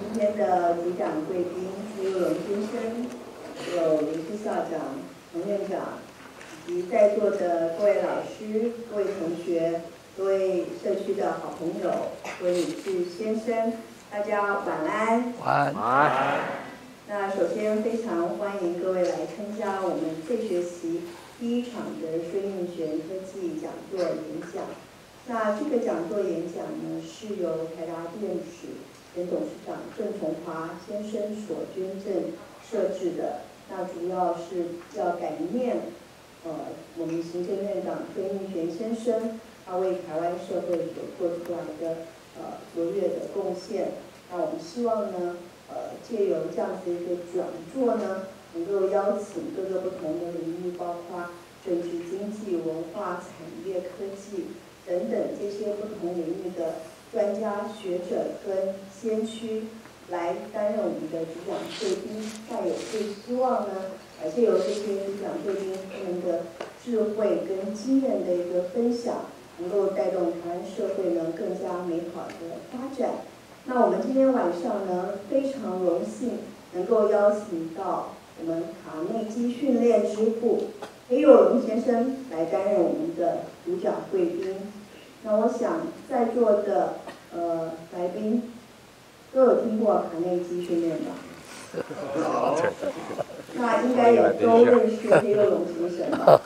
今天的主讲贵宾邱佑荣先生，有林副校长、彭院长，以及在座的各位老师、各位同学、各位社区的好朋友、各位女士、先生，大家晚安。 晚安。 那首先非常欢迎各位来参加我们这学期第一场的孙运璇科技讲座演讲。那这个讲座演讲呢，是由台达电子前董事长郑崇华先生所捐赠设置的。那主要是要感念我们行政院长孙运璇先生，他为台湾社会所做出来的卓越的贡献。那我们希望呢，借由这样子一个讲座呢，能够邀请各个不同的领域，包括政治、经济、文化、产业、科技等等这些不同领域的专家学者跟先驱来担任我们的主讲贵宾。那也是希望呢，借由这些主讲贵宾他们的智慧跟经验的一个分享，能够带动台湾社会呢更加美好的发展。那我们今天晚上呢，非常荣幸能够邀请到我们卡内基训练之父裴有荣先生来担任我们的主讲贵宾。那我想在座的来宾都有听过卡内基训练吧？那应该也都认识裴有荣先生吧？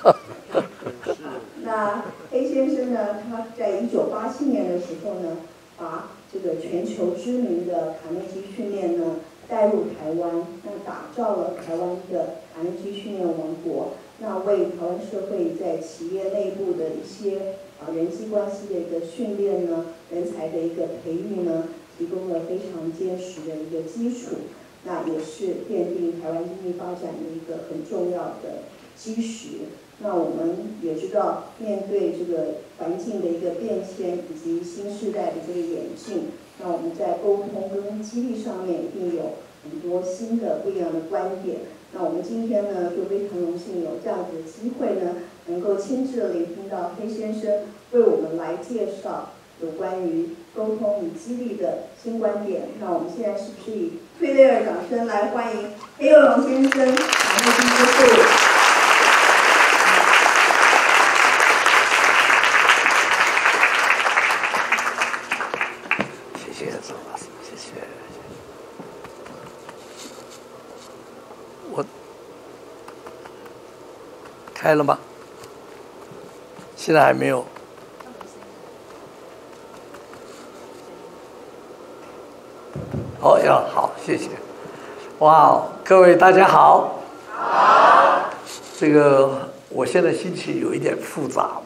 那裴先生呢，他在1987年的时候呢，把这个全球知名的卡内基训练呢带入台湾，那打造了台湾的卡内基训练王国，那为台湾社会在企业内部的一些人际关系的一个训练呢，人才的一个培育呢，提供了非常坚实的一个基础，那也是奠定台湾经济发展的一个很重要的基石。那我们也知道，面对这个环境的一个变迁以及新时代的这个演进，那我们在沟通跟激励上面一定有很多新的不一样的观点。那我们今天呢，就非常荣幸有这样子的机会呢，能够亲自的聆听到裴先生为我们来介绍有关于沟通与激励的新观点。那我们现在是不是以最热烈的掌声来欢迎裴有荣先生，卡内基之父。 开了吗？现在还没有。哦呀，好，谢谢。哇，各位大家好。好。这个我现在心情有一点复杂。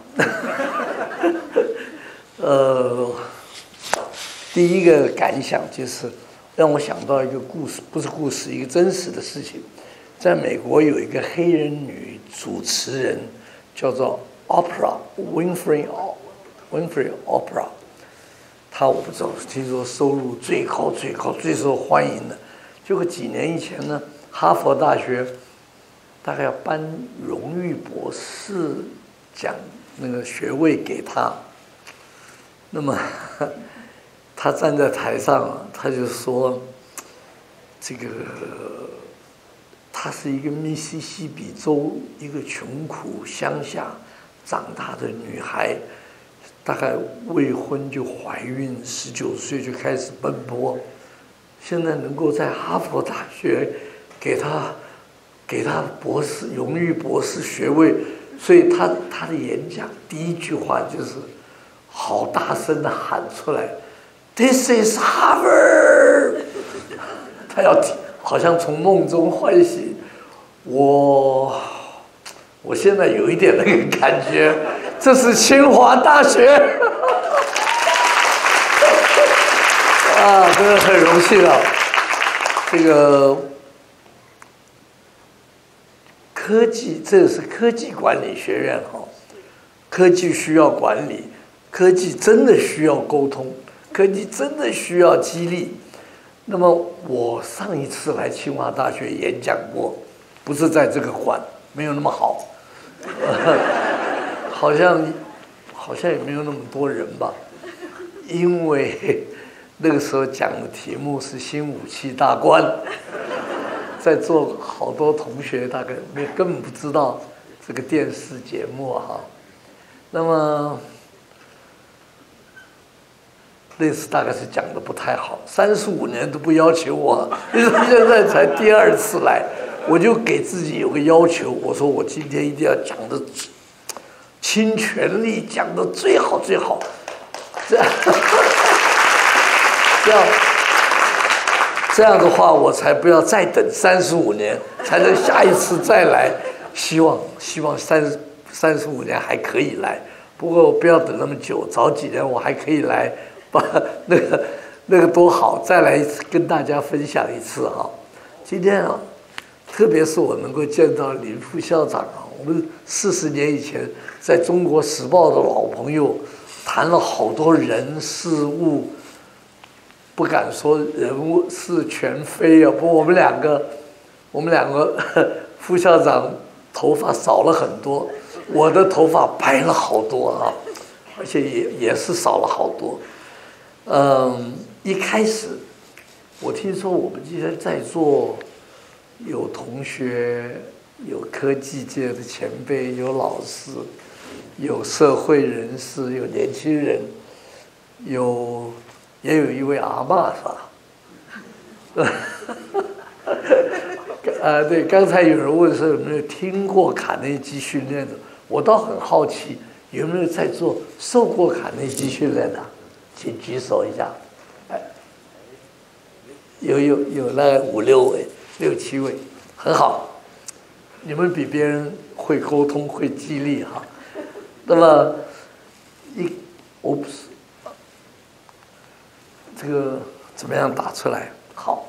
第一个感想就是让我想到一个故事，不是故事，一个真实的事情。在美国有一个黑人女主持人，叫做 Oprah Winfrey Oprah， 她我不知道，听说收入最高、最受欢迎的。结果几年以前呢，哈佛大学大概要颁荣誉博士奖那个学位给她。那么她站在台上，她就说这个。她是一个密西西比州一个穷苦乡下长大的女孩，大概未婚就怀孕，19岁就开始奔波，现在能够在哈佛大学给她博士荣誉博士学位，所以她的演讲第一句话就是好大声的喊出来 ，This is Harvard， 她要好像从梦中唤醒我现在有一点那个感觉，这是清华大学啊，真的很荣幸啊。这个科技，这是科技管理学院哈，科技需要管理，科技真的需要沟通，科技真的需要激励。那么我上一次来清华大学演讲过，不是在这个馆，没有那么好，好像也没有那么多人吧，因为那个时候讲的题目是新武器大观，在座好多同学大概根本不知道这个电视节目哈。那么那次大概是讲的不太好，35年都不要求我，现在才第2次来，我就给自己有个要求，我说我今天一定要讲的倾全力，讲的最好最好，这样的话，我才不要再等35年，才能下一次再来。希望35年还可以来，不过不要等那么久，早几年我还可以来。把那个多好，再来跟大家分享一次哈。今天啊，特别是我能够见到林副校长啊，我们40年以前在中国时报的老朋友，谈了好多人事物，不敢说人物是全非啊。不过我们两个副校长头发少了很多，我的头发白了好多啊，而且也是少了好多。一开始我听说我们今天在座有同学，有科技界的前辈，有老师，有社会人士，有年轻人，也有一位阿嬷是吧？对，刚才有人问说有没有听过卡内基训练的，我倒很好奇，有没有在座受过卡内基训练的？请举手一下。有那5、6位、6、7位，很好。你们比别人会沟通，会激励哈。那么这个怎么样打出来？好。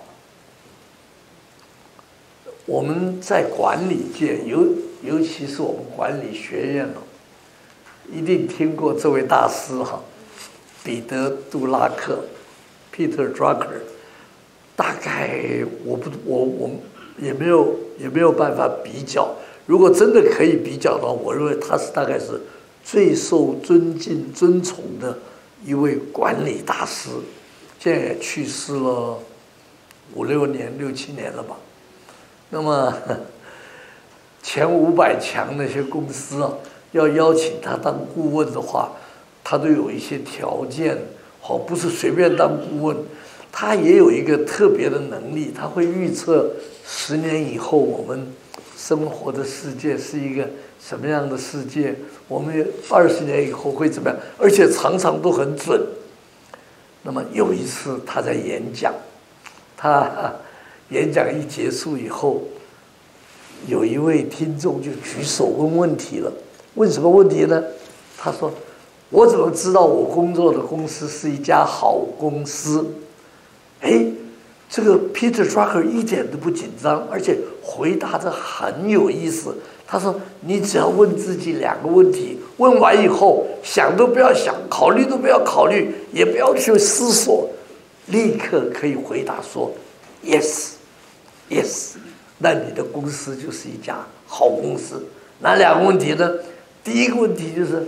我们在管理界，尤其是我们管理学院一定听过这位大师哈。彼得·杜拉克 （Peter Drucker）， 大概我也没有办法比较。如果真的可以比较的话，我认为他大概是最受尊敬、尊崇的一位管理大师。现在也去世了5、6年、6、7年了吧。那么前500强那些公司啊，要邀请他当顾问的话，他都有一些条件，好，不是随便当顾问。他也有一个特别的能力，他会预测10年以后我们生活的世界是一个什么样的世界，我们20年以后会怎么样，而且常常都很准。那么有一次他在演讲，他演讲一结束以后，有一位听众就举手问问题了。问什么问题呢？他说：“我怎么知道我工作的公司是一家好公司？”哎，这个 Peter Drucker 一点都不紧张，而且回答得很有意思。他说：“你只要问自己2个问题，问完以后想都不要想，考虑都不要考虑，也不要去思索，立刻可以回答说 yes， 那你的公司就是一家好公司。哪2个问题呢？第一个问题就是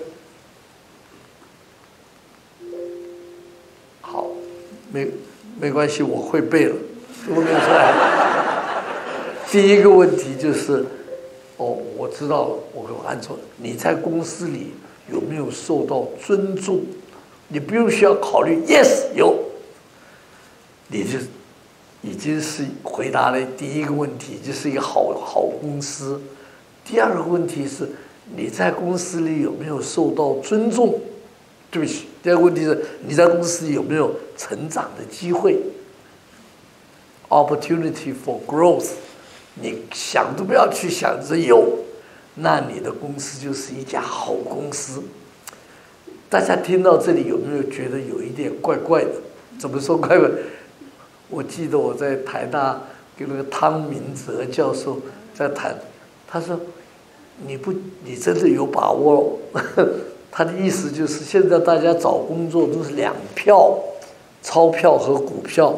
好，没关系，我会背了，我背出来。第一个问题就是我知道了，我按错了。你在公司里有没有受到尊重？你不用需要考虑 yes 有，你就已经是回答了第一个问题，就是一个好公司。第2个问题是你在公司里有没有受到尊重？对不起，第2个问题是你在公司里有没有成长的机会 ？Opportunity for growth， 你想都不要去想着有，那你的公司就是一家好公司。大家听到这里有没有觉得有一点怪怪的？怎么说怪怪？我记得我在台大跟那个汤明哲教授在谈，他说：“你真的有把握？”他的意思就是，现在大家找工作都是2票，钞票和股票。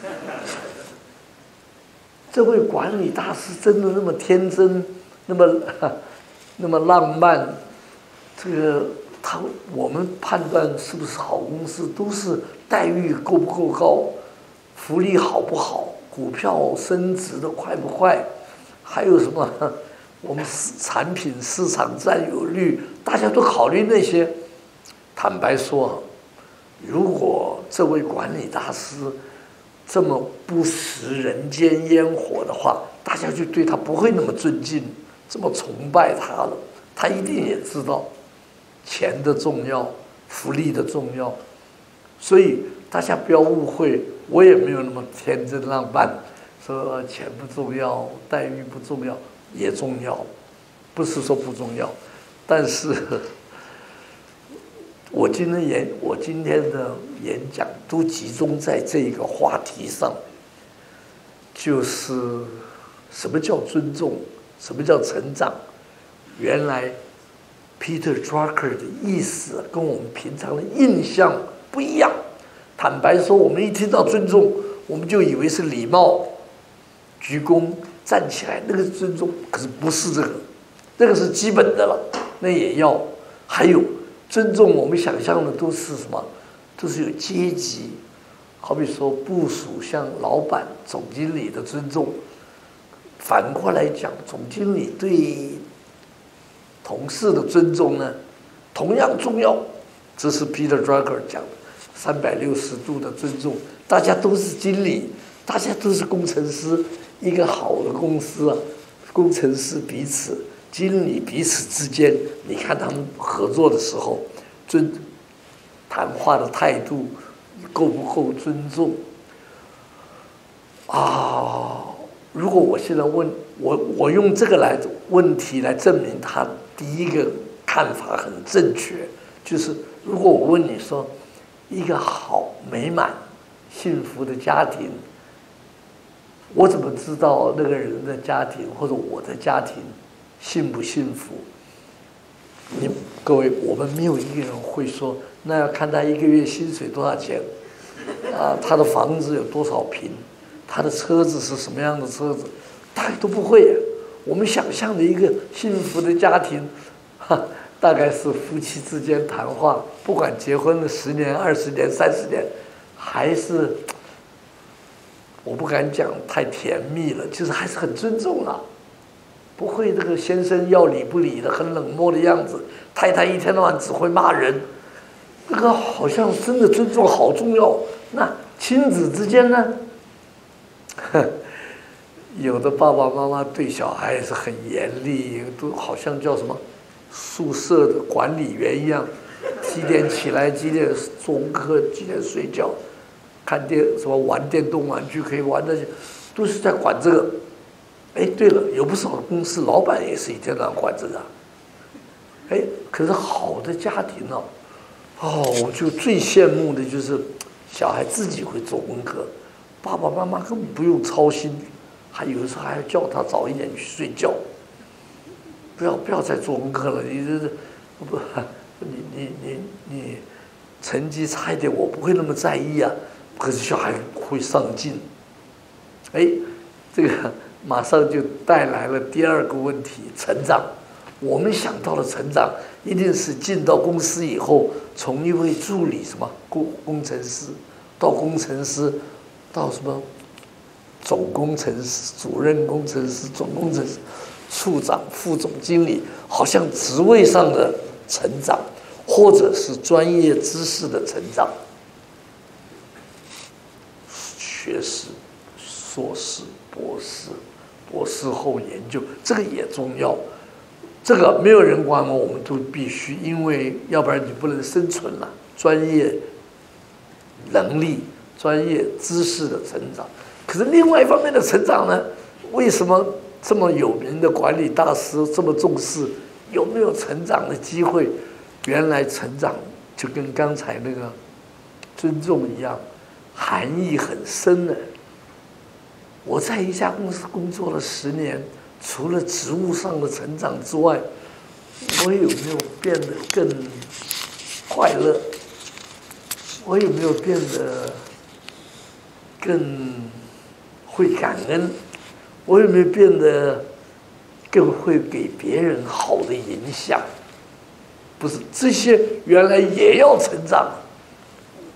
这位管理大师真的那么天真，那么浪漫？这个我们判断是不是好公司，都是待遇够不够高，福利好不好，股票升值的快不快，还有什么我们产品市场占有率，大家都考虑那些。坦白说，如果这位管理大师这么不食人间烟火的话，大家就对他不会那么尊敬，这么崇拜他了。他一定也知道钱的重要，福利的重要，所以大家不要误会，我也没有那么天真浪漫，说钱不重要，待遇不重要，也重要，不是说不重要，但是我今天的演讲都集中在这个话题上，就是什么叫尊重，什么叫成长。原来 Peter Drucker 的意思跟我们平常的印象不一样。坦白说，我们一听到尊重，我们就以为是礼貌、鞠躬、站起来，那个是尊重，可是不是这个，那个是基本的了，那也要。还有尊重，我们想象的都是什么？都是有阶级，好比说部属向老板、总经理的尊重。反过来讲，总经理对同事的尊重呢，同样重要。这是 Peter Drucker 讲的360度的尊重。大家都是经理，大家都是工程师。一个好的公司啊，工程师彼此、经理彼此之间，你看他们合作的时候，谈话的态度够不够尊重啊？如果我现在问我用这个问题来证明他第一个看法很正确，就是如果我问你说，一个好美满幸福的家庭，我怎么知道那个人的家庭或者我的家庭幸不幸福？各位，我们没有一个人会说，那要看他一个月薪水多少钱啊，他的房子有多少平，他的车子是什么样的车子，大概都不会。我们想象的一个幸福的家庭，大概是夫妻之间谈话，不管结婚了10年、20年、30年，还是我不敢讲太甜蜜了，就是还是很尊重了，不会这个先生要理不理的，很冷漠的样子，太太一天到晚只会骂人，这个好像真的尊重好重要。那亲子之间呢？有的爸爸妈妈对小孩是很严厉，都好像叫什么宿舍的管理员一样，几点起来，几点做功课，几点睡觉，看什么玩电动玩具可以玩那些，都是在管这个。哎，对了，有不少的公司老板也是一天到晚管这个。哎，可是好的家庭呢，我就最羡慕的就是小孩自己会做功课，爸爸妈妈根本不用操心，还有的时候还要叫他早一点去睡觉，不要再做功课了，你这是不，你成绩差一点，我不会那么在意啊。可是小孩会上进，哎，这个马上就带来了第二个问题：成长。我们想到的成长，一定是进到公司以后，从一位助理什么工程师，到工程师，到什么总工程师、主任工程师、总工程师、处长、副总经理，好像职位上的成长，或者是专业知识的成长。学士、硕士、博士、博士后研究，这个也重要。这个没有人管我们都必须，因为要不然你不能生存了。专业能力、专业知识的成长，可是另外一方面的成长呢？为什么这么有名的管理大师这么重视有没有成长的机会？原来成长就跟刚才那个尊重一样，含义很深的。我在一家公司工作了10年。除了职务上的成长之外，我有没有变得更快乐？我有没有变得更会感恩？我有没有变得更会给别人好的影响？不是，这些原来也要成长。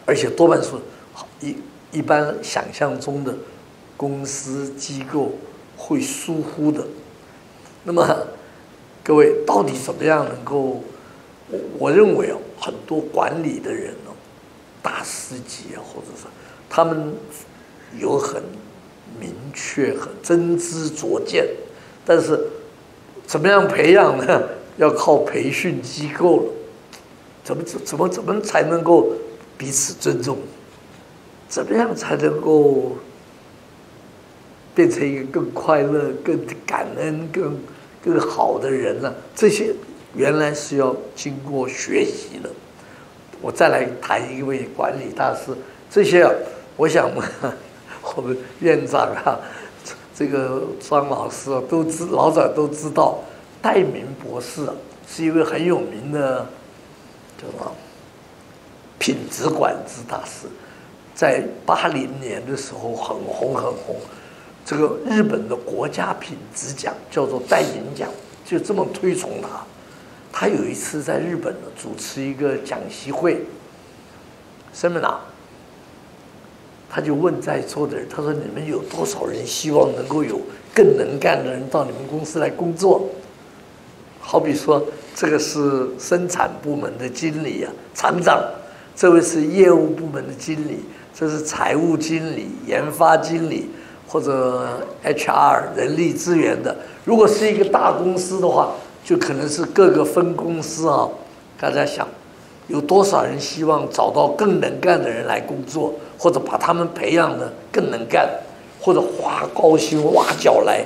而且多半是一般想象中的公司机构会疏忽的。那么各位到底怎么样能够？我认为很多管理的人大师级或者是他们有很明确、很真知灼见，但是怎么样培养呢？要靠培训机构了。怎么才能够彼此尊重？怎么样才能够变成一个更快乐、更感恩、更好的人呢？这些原来是要经过学习的。我再来谈一位管理大师，这些我想我们院长这个张老师老早都知道，戴明博士是一位很有名的叫什么品质管制大师，在80年的时候很红。这个日本的国家品质奖叫做戴明奖，就这么推崇他。他有一次在日本主持一个讲习会 seminar， 他就问在座的人，他说：“你们有多少人希望能够有更能干的人到你们公司来工作？”好比说，这个是生产部门的经理厂长，这位是业务部门的经理，这是财务经理、研发经理或者 HR 人力资源的。如果是一个大公司的话，就可能是各个分公司大家想，有多少人希望找到更能干的人来工作，或者把他们培养的更能干，或者花高薪挖角来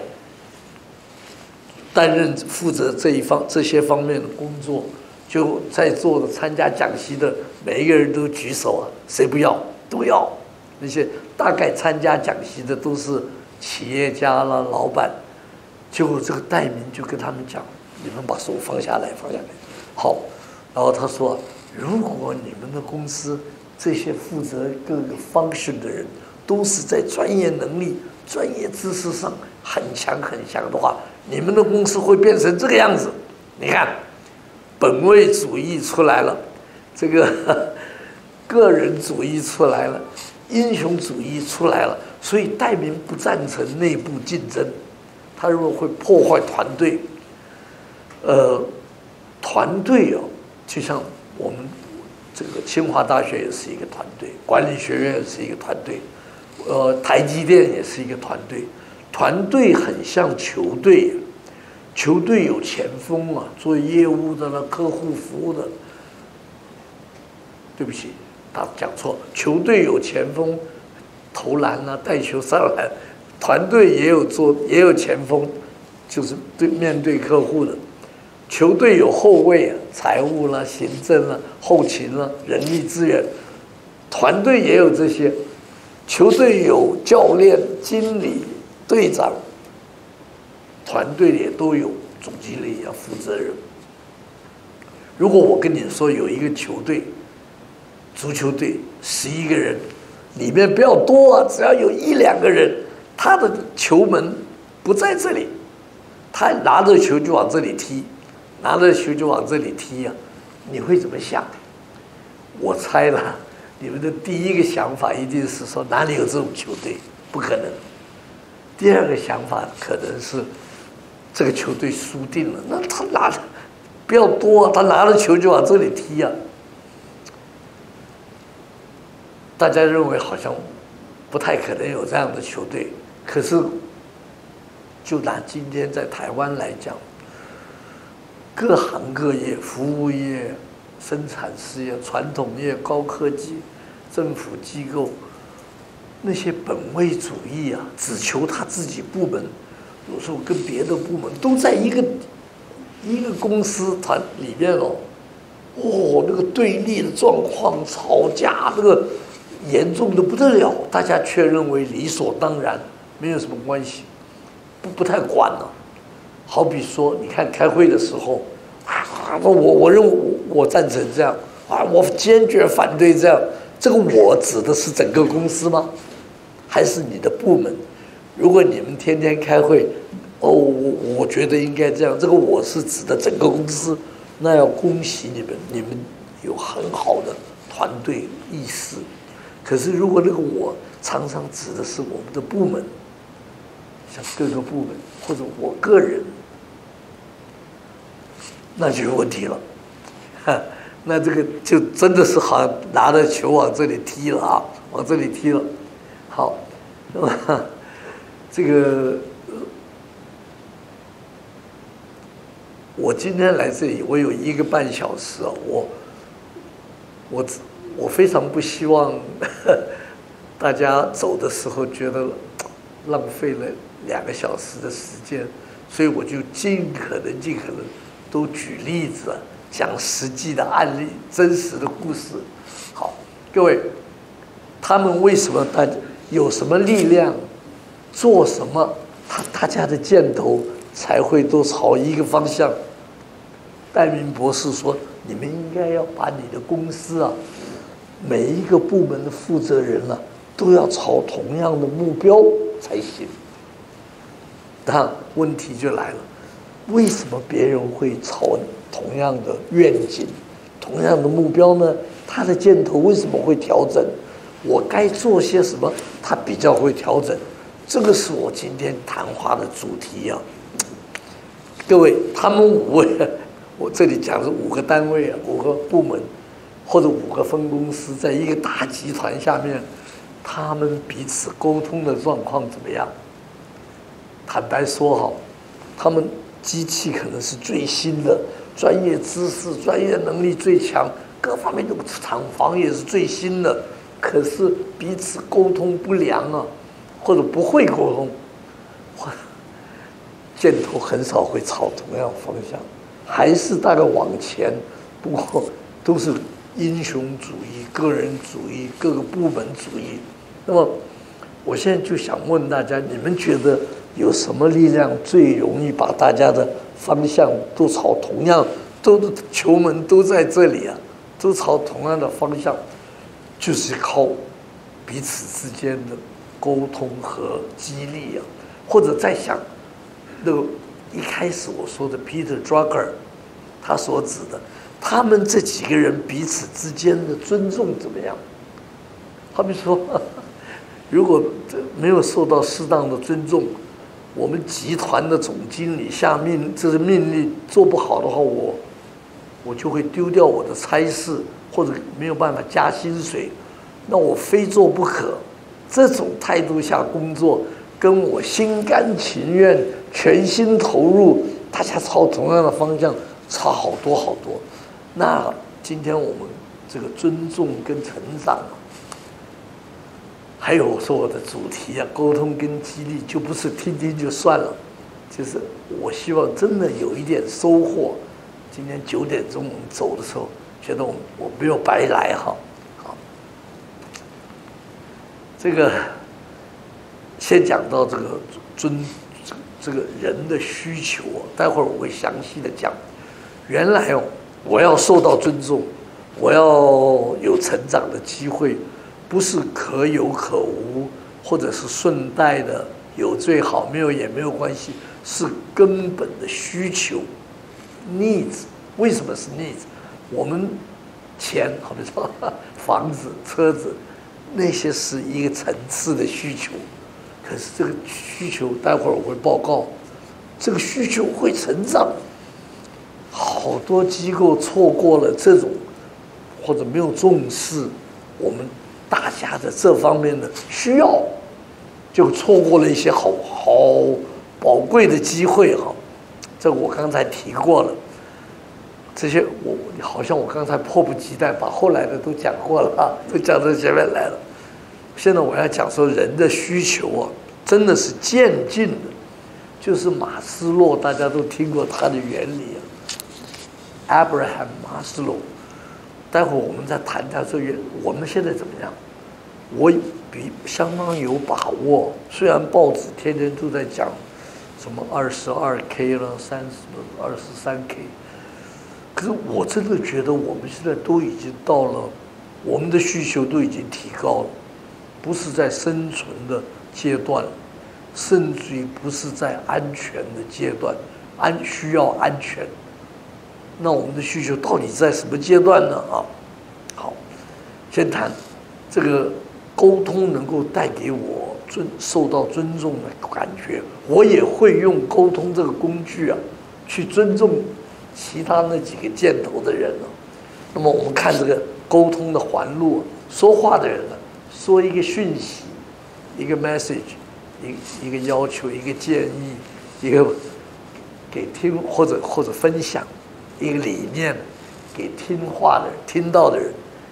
担任负责这些方面的工作。就在座的参加讲习的每一个人都举手谁不要？都要。那些大概参加讲习的都是企业家啦、老板。结果这个戴明就跟他们讲：“你们把手放下来。”好，然后他说：“如果你们的公司这些负责各个 function 的人都是在专业能力、专业知识上很强的话，你们的公司会变成这个样子。你看，本位主义出来了，这个个人主义出来了，英雄主义出来了。所以戴明不赞成内部竞争，他认为会破坏团队。团队就像我们这个清华大学也是一个团队，管理学院也是一个团队，台积电也是一个团队。团队很像球队，球队有前锋做业务的了，客户服务的。对不起，他讲错，球队有前锋，投篮带球上篮，团队也有前锋，就是面对客户的。球队有后卫财务啦、行政啦、后勤啦、人力资源，团队也有这些。球队有教练、经理、队长，团队也都有总经理负责人。如果我跟你说有一个球队，足球队11个人，里面不要多只要有1、2个人，他的球门不在这里，他拿着球就往这里踢。你会怎么想？我猜了，你们的第一个想法一定是说哪里有这种球队？不可能。第二个想法可能是这个球队输定了，那他拿着不要多他拿着球就往这里踢大家认为好像不太可能有这样的球队，可是就拿今天在台湾来讲，各行各业，服务业、生产事业、传统业、高科技、政府机构，那些本位主义只求他自己部门，有时候跟别的部门都在一个公司团里面那个对立的状况、吵架，那个严重的不得了，大家却认为理所当然，没有什么关系，不太管了。好比说，你看开会的时候，我认为我赞成这样我坚决反对这样。这个我指的是整个公司吗？还是你的部门？如果你们天天开会，我觉得应该这样，这个我是指的整个公司，那要恭喜你们，你们有很好的团队意识。可是如果那个我常常指的是我们的部门，像各个部门或者我个人，那就有问题了。那这个就真的是好像拿着球往这里踢了啊，往这里踢了。好，那么这个我今天来这里，我有1个半小时啊，我非常不希望大家走的时候觉得浪费了2个小时的时间，所以我就尽可能都举例子啊，讲实际的案例、真实的故事。好，各位，他们为什么有什么力量，做什么，大家的箭头才会都朝一个方向？戴明博士说，你们应该要把你的公司啊，每一个部门的负责人啊，都要朝同样的目标才行。那问题就来了，为什么别人会朝同样的愿景、同样的目标呢？他的箭头为什么会调整？我该做些什么，他比较会调整？这个是我今天谈话的主题啊。各位，他们5位，我这里讲是5个单位啊，5个部门或者5个分公司，在一个大集团下面，他们彼此沟通的状况怎么样？坦白说哈，他们机器可能是最新的，专业知识、专业能力最强，各方面都厂房也是最新的，可是彼此沟通不良啊，或者不会沟通，箭头很少会朝同样方向，还是大概往前，不过都是英雄主义、个人主义、各个部门主义。那么，我现在就想问大家，你们觉得有什么力量最容易把大家的方向都朝同样，球门都在这里啊，都朝同样的方向，就是靠彼此之间的沟通和激励啊，或者再想，那个一开始我说的 Peter Drucker， 他所指的，他们这几个人彼此之间的尊重怎么样？他们说，如果没有受到适当的尊重，我们集团的总经理下这是命令做不好的话，我就会丢掉我的差事，或者没有办法加薪水，那我非做不可。这种态度下工作，跟我心甘情愿、全心投入，大家朝同样的方向，差好多好多。那今天我们这个尊重跟成长，还有我说我的主题啊，沟通跟激励，就不是听听就算了，就是我希望真的有一点收获。今天9点钟我们走的时候，觉得我没有白来哈。好，这个先讲到这个这个人的需求，待会儿我会详细的讲。原来我要受到尊重，我要有成长的机会，不是可有可无，或者是顺带的有最好，没有也没有关系，是根本的需求 needs。 为什么是 needs？ 我们钱，好比说房子、车子，那些是一个层次的需求，可是这个需求待会儿我会报告，这个需求会成长。好多机构错过了这种，或者没有重视我们大家的这方面的需要，就错过了一些好宝贵的机会哈。这我刚才提过了，这些好像我刚才迫不及待把后来的都讲过了，都讲到前面来了。现在我要讲说人的需求啊，真的是渐进的，就是马斯洛大家都听过他的原理啊。Abraham Maslow， 待会儿我们再谈他这个，我们现在怎么样？我相当有把握。虽然报纸天天都在讲什么22K 了，23K， 可是我真的觉得我们现在都已经到了，我们的需求都已经提高了，不是在生存的阶段，甚至于不是在安全的阶段，需要安全。那我们的需求到底在什么阶段呢？啊，好， 先谈这个沟通能够带给我受到尊重的感觉，我也会用沟通这个工具啊，去尊重其他那几个箭头的人了。那么我们看这个沟通的环路，说话的人呢，说一个讯息，一个 message， 一个要求，一个建议，一个给听或者分享一个理念给听话的人、听到的人。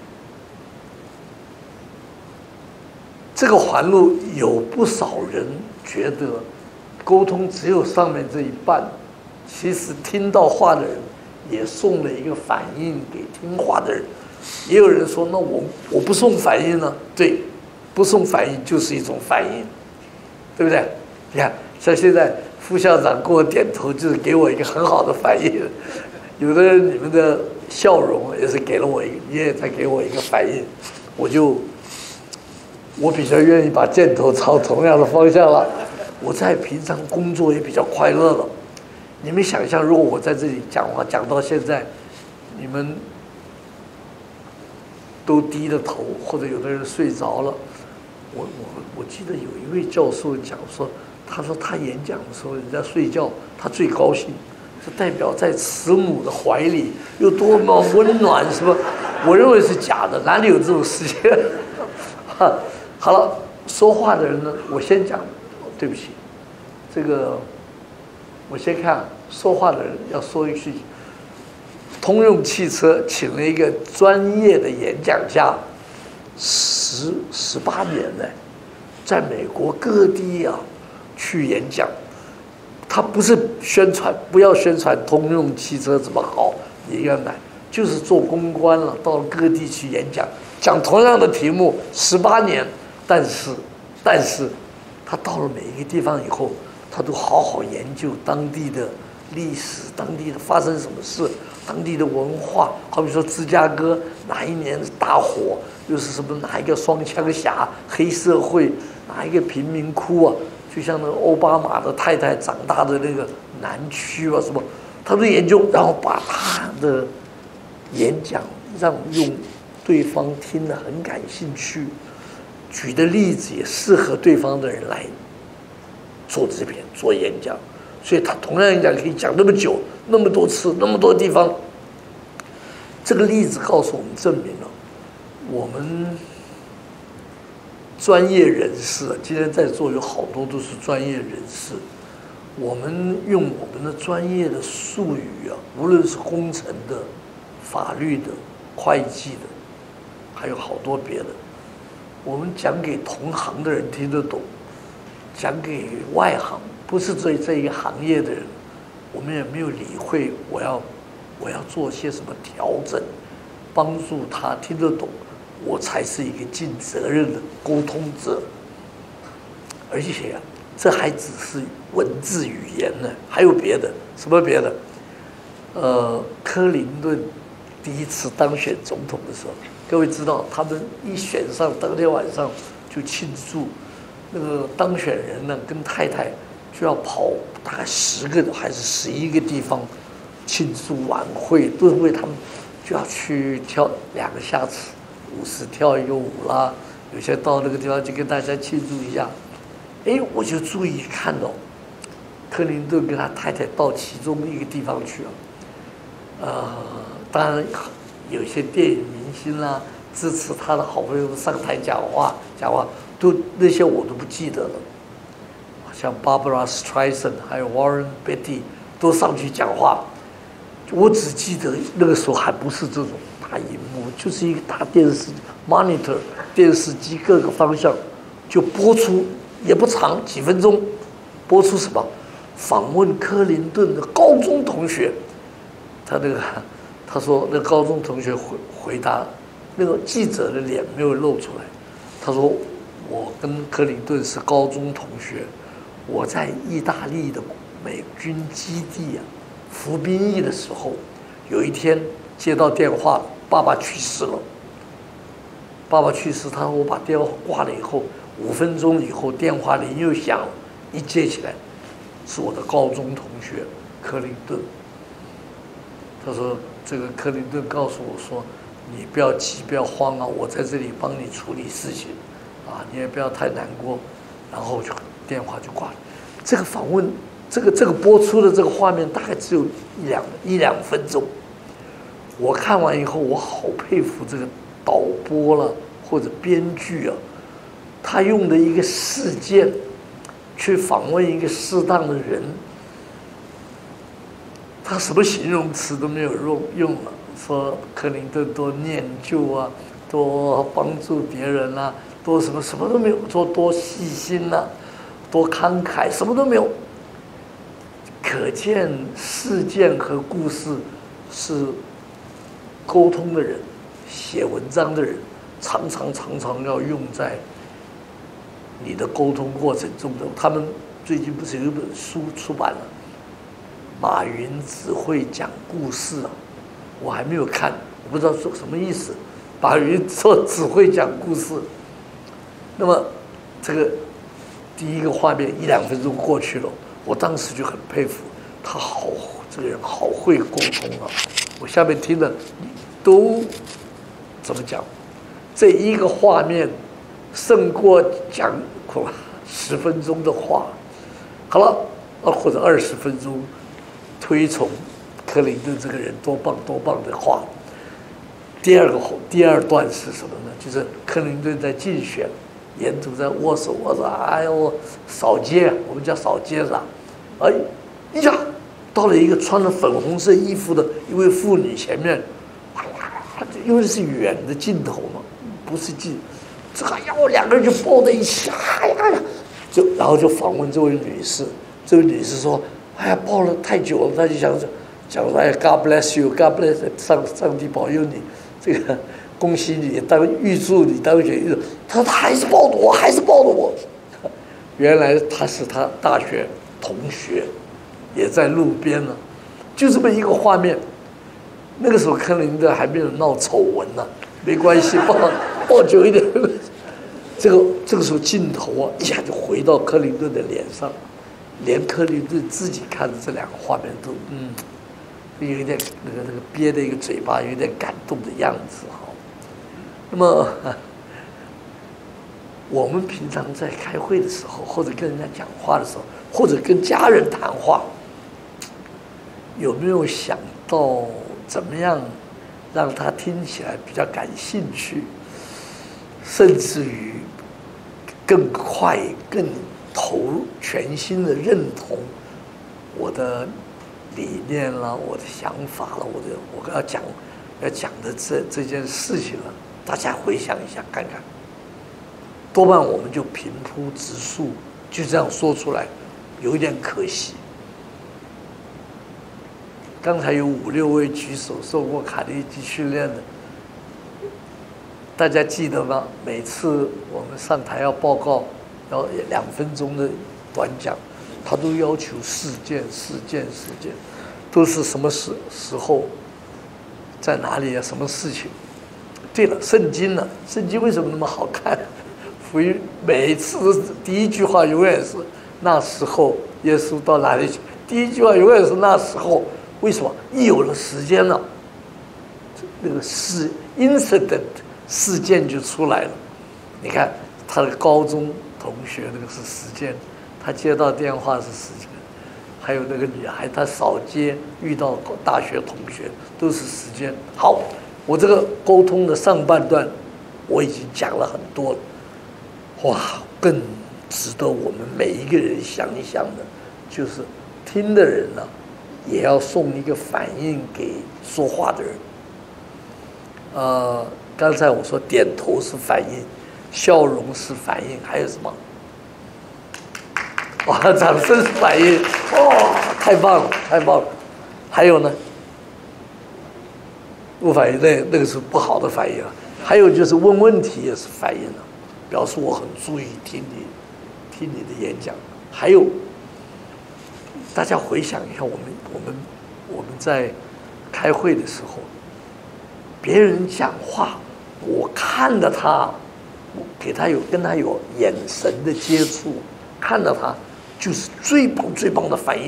这个环路有不少人觉得沟通只有上面这一半，其实听到话的人也送了一个反应给听话的人。也有人说，那我不送反应呢？对，不送反应就是一种反应，对不对？你看，像现在副校长给我点头，就是给我一个很好的反应。有的人你们的笑容也是给了我你也在给我一个反应，我比较愿意把箭头朝同样的方向了。我在平常工作也比较快乐了。你们想象，如果我在这里讲话讲到现在，你们都低着头，或者有的人睡着了。我记得有一位教授讲说，他说他演讲的时候人家睡觉，他最高兴，这代表在慈母的怀里有多么温暖，是吧？我认为是假的，哪里有这种事情？好了，说话的人呢，我先讲，对不起，这个我先看说话的人要说一句。通用汽车请了一个专业的演讲家，18年呢，在美国各地啊去演讲。他不是宣传，不要宣传通用汽车怎么好，你要买，就是做公关了，到各地去演讲，讲同样的题目，18年，但是他到了每一个地方以后，他都好好研究当地的历史，当地的发生什么事，当地的文化。好比说芝加哥哪一年大火，又是什么哪一个双枪侠、黑社会，哪一个贫民窟啊，就像那个奥巴马的太太长大的那个南区啊什么，他都研究，然后把他的演讲让用对方听得很感兴趣，举的例子也适合对方的人来做这篇做演讲。所以他同样演讲可以讲那么久，那么多次，那么多地方。这个例子告诉我们，证明了我们专业人士，今天在座有好多都是专业人士，我们用我们的专业的术语啊，无论是工程的、法律的、会计的，还有好多别的，我们讲给同行的人听得懂，讲给外行不是这一个行业的人，我们也没有理会我要做些什么调整，帮助他听得懂，我才是一个尽责任的沟通者。而且啊，这还只是文字语言呢，还有别的，什么别的？柯林顿第一次当选总统的时候，各位知道，他们一选上，当天晚上就庆祝，那个当选人呢跟太太就要跑大概10个还是11个地方庆祝晚会，都是为他们就要去跳2个下子，50跳一个舞啦，有些到那个地方就跟大家庆祝一下。哎，我就注意看到克林顿跟他太太到其中一个地方去了。当然有些电影明星啦，支持他的好朋友上台讲话，都那些我都不记得了。像 Barbara Streisand 还有 Warren Beatty 都上去讲话，我只记得那个时候还不是这种大荧幕，就是一个大电视 monitor 电视机各个方向就播出，也不长，几分钟，播出什么？访问柯林顿的高中同学。他说那高中同学回答，那个记者的脸没有露出来。他说我跟柯林顿是高中同学，我在意大利的美军基地服兵役的时候，有一天接到电话，爸爸去世了。爸爸去世，他说我把电话挂了以后，5分钟以后电话铃又响了，一接起来是我的高中同学柯林顿。他说这个柯林顿告诉我说， 你不要急，不要慌啊，我在这里帮你处理事情，啊，你也不要太难过。然后就电话就挂了。这个访问，这个播出的这个画面大概只有一两分钟。我看完以后，我好佩服这个导播了或者编剧啊，他用的一个事件去访问一个适当的人，他什么形容词都没有用了，说克林顿多念旧啊，多帮助别人啊，多什么都没有，说多细心啊，多慷慨，什么都没有。可见事件和故事是沟通的人、写文章的人，常常要用在你的沟通过程中的。他们最近不是有一本书出版了，马云只会讲故事啊，我还没有看，我不知道说什么意思。马云说只会讲故事，那么这个第一个画面一两分钟过去了，我当时就很佩服他，这个人好会沟通啊！我下面听的都怎么讲？这一个画面胜过讲10分钟的话。好了，或者20分钟推崇克林顿这个人多棒的话。第二段是什么呢？就是克林顿在竞选，沿途在握手，哎呦，扫街，我们叫扫街上，哎呀，到了一个穿了粉红色衣服的一位妇女前面，因为是远的镜头嘛，不是近，这个要两个人就抱在一起，哎呀，然后就访问这位女士，这位女士说，哎呀，抱了太久了，她就讲说，哎 ，God bless you，God bless you， 上帝保佑你。这个恭喜你预祝你当选。他说他还是抱着我，原来他是他大学同学，也在路边呢，就这么一个画面。那个时候克林顿还没有闹丑闻呢，没关系，抱久一点。这个时候镜头啊一下就回到克林顿的脸上，连克林顿自己看着这两个画面都有一点那个憋的一个嘴巴，有点感动的样子哈。那么我们平常在开会的时候，或者跟人家讲话的时候，或者跟家人谈话，有没有想到怎么样让他听起来比较感兴趣，甚至于更快、更投入、全心的认同我的理念了，我的想法了，我要讲的这件事情了，大家回想一下看看，多半我们就平铺直述，就这样说出来，有一点可惜。刚才有5、6位举手受过卡内基训练的，大家记得吗？每次我们上台要报告，要2分钟的短讲。他都要求事件，都是什么时候，在哪里啊？什么事情？对了，圣经呢？圣经为什么那么好看？福音每次第一句话永远是那时候耶稣到哪里去？第一句话永远是那时候。为什么？一有了时间了，那个incident 事件就出来了。你看他的高中同学那个是时间。他接到电话是时间，还有那个女孩，她扫街遇到大学同学都是时间。好，我这个沟通的上半段我已经讲了很多了，哇，更值得我们每一个人想一想的，就是听的人呢，也要送一个反应给说话的人。刚才我说点头是反应，笑容是反应，还有什么？哇，掌声是反应，哇，太棒了，太棒了！还有呢，不反应那个是不好的反应啊。还有就是问问题也是反应了，表示我很注意听你的演讲。还有，大家回想一下，我们在开会的时候，别人讲话，我看着他，跟他有眼神的接触，看到他。就是最棒的反应。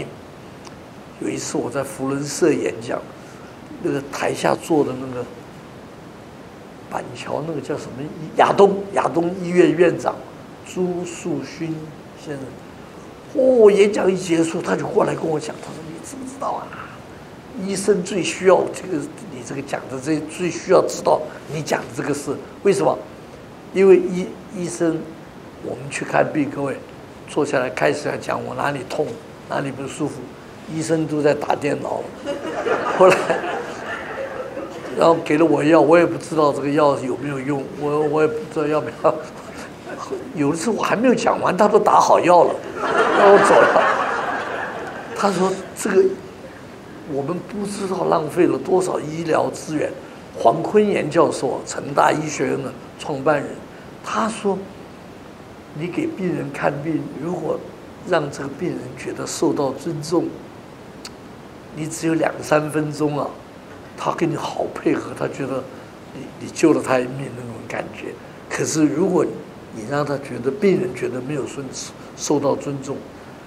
有一次我在福伦社演讲，那个台下坐的那个板桥那个叫什么亚东医院院长朱树勋先生，演讲一结束，他就过来跟我讲，他说你知不知道啊？医生最需要这个，你这个讲的这最需要知道你讲的这个事，为什么？因为医生，我们去看病，各位坐下来开始要讲我哪里痛，哪里不舒服，医生都在打电脑。后来，然后给了我药，我也不知道这个药有没有用，我也不知道要不要。有的时候我还没有讲完，他都打好药了，让我走了。他说这个我们不知道浪费了多少医疗资源。黄坤炎教授，成大医学院的创办人，他说你给病人看病，如果让这个病人觉得受到尊重，你只有2-3分钟啊，他跟你好配合，他觉得你救了他一命那种感觉。可是如果你让他觉得病人觉得没有受到尊重，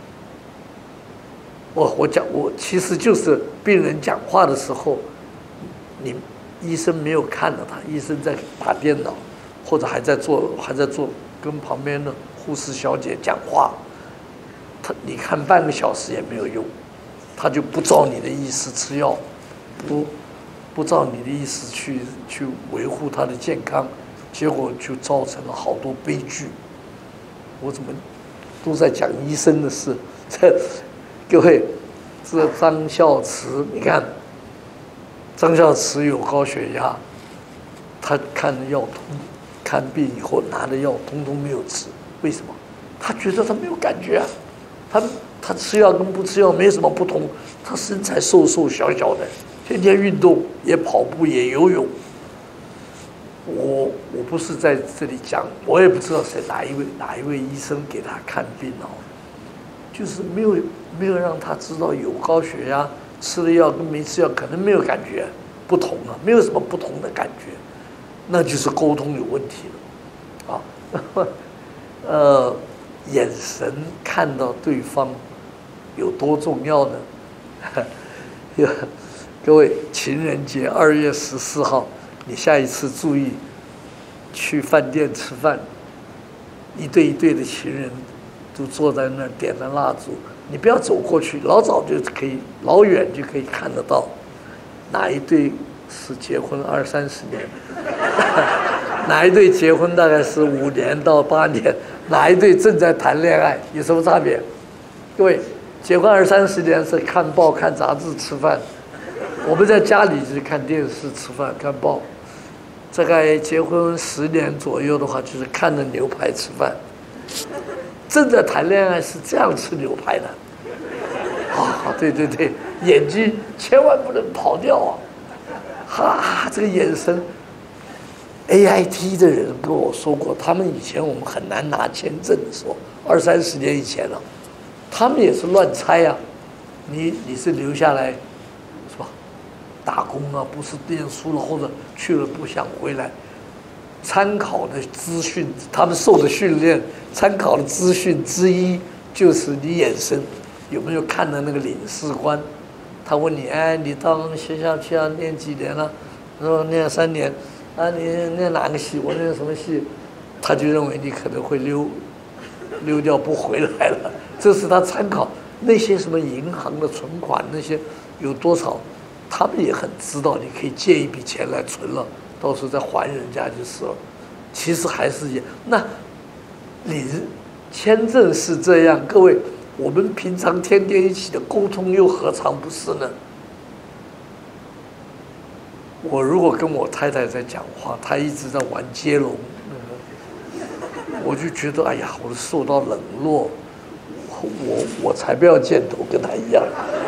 我其实就是病人讲话的时候，你医生没有看到他，医生在打电脑，或者还在做跟旁边的护士小姐讲话，你看半个小时也没有用，他就不照你的意思吃药，不照你的意思去维护他的健康，结果就造成了好多悲剧。我怎么都在讲医生的事？各位，这张孝慈，你看，张孝慈有高血压，他看了药看病以后拿的药通通没有吃，为什么？他觉得他没有感觉啊，他吃药跟不吃药没什么不同，他身材瘦小小的，天天运动，也跑步也游泳。我不是在这里讲，我也不知道哪一位医生给他看病哦，就是没有让他知道有高血压，吃了药跟没吃药可能没有感觉不同啊，没有什么不同的感觉，那就是沟通有问题了啊。眼神看到对方有多重要呢？各位，情人节2月14号，你下一次注意去饭店吃饭，一对一对的情人都坐在那儿点了蜡烛，你不要走过去，老远就可以看得到哪一对是结婚20-30年，哪一对结婚大概是5年到8年，哪一对正在谈恋爱，有什么差别？各位，结婚20-30年是看报看杂志吃饭，我们在家里就是看电视吃饭看报，大概结婚10年左右的话，就是看着牛排吃饭。正在谈恋爱是这样吃牛排的，对，眼睛千万不能跑掉啊！这个眼神 ，AIT 的人跟我说过，他们以前我们很难拿签证的时候，20-30年以前了，他们也是乱猜啊，你是留下来是吧？打工啊，不是念书了，或者去了不想回来。参考的资讯，他们受的训练，参考的资讯之一就是你眼神有没有看到那个领事官，他问你，你到学校去要念几年了？说念3年，你念哪个系？我念什么系？他就认为你可能会溜掉不回来了。这是他参考那些什么银行的存款那些有多少，他们也很知道，你可以借一笔钱来存了。到时候再还人家就是了。其实还是那，你签证是这样，各位，我们平常天天一起的沟通又何尝不是呢？我如果跟我太太在讲话，她一直在玩接龙，我就觉得哎呀，我受到冷落，我才不要见头跟她一样。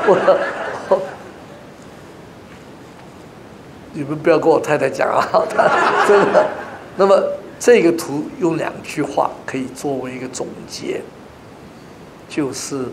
你们不要跟我太太讲啊，真的。那么这个图用2句话可以作为一个总结，就是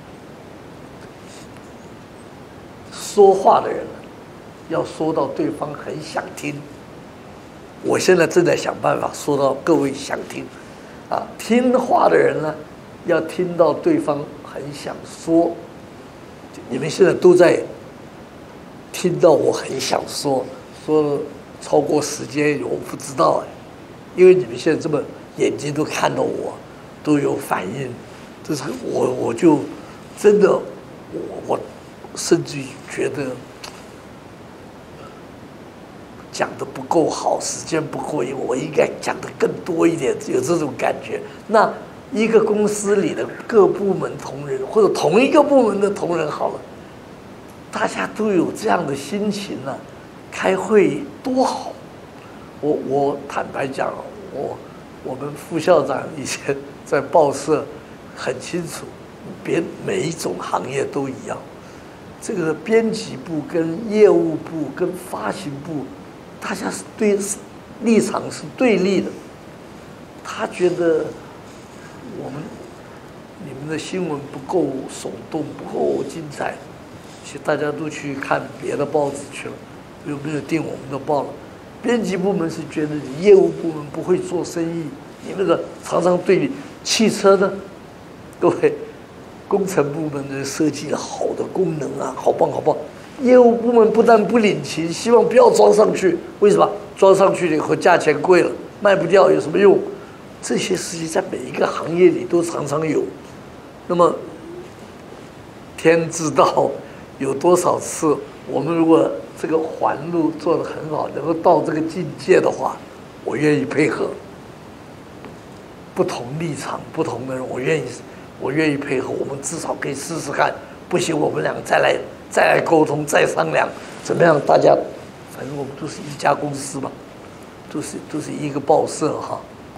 说话的人要说到对方很想听。我现在正在想办法说到各位想听，听话的人呢，要听到对方很想说。你们现在都在听到我很想说超过时间，我不知道哎，因为你们现在这么眼睛都看到我，都有反应，这是我就真的我甚至于觉得讲的不够好，时间不够，我应该讲的更多一点，有这种感觉。那一个公司里的各部门同仁，或者同一个部门的同仁好了，大家都有这样的心情呢，开会多好。我坦白讲，我们副校长以前在报社很清楚，每一种行业都一样。这个编辑部跟业务部跟发行部，大家是对立场是对立的。他觉得你们的新闻不够耸动，不够精彩，其实大家都去看别的报纸去了，有没有订我们的报了？编辑部门是觉得你业务部门不会做生意，你那个常常对比汽车呢，各位工程部门的设计了好的功能啊，好棒好棒。业务部门不但不领情，希望不要装上去，为什么？装上去了以后价钱贵了，卖不掉有什么用？这些事情在每一个行业里都常常有。那么天知道有多少次，我们如果这个环路做得很好，能够到这个境界的话，我愿意配合。不同立场、不同的人，我愿意配合。我们至少可以试试看，不行，我们俩再来沟通，再商量，怎么样？大家反正我们都是一家公司嘛，都是一个报社哈。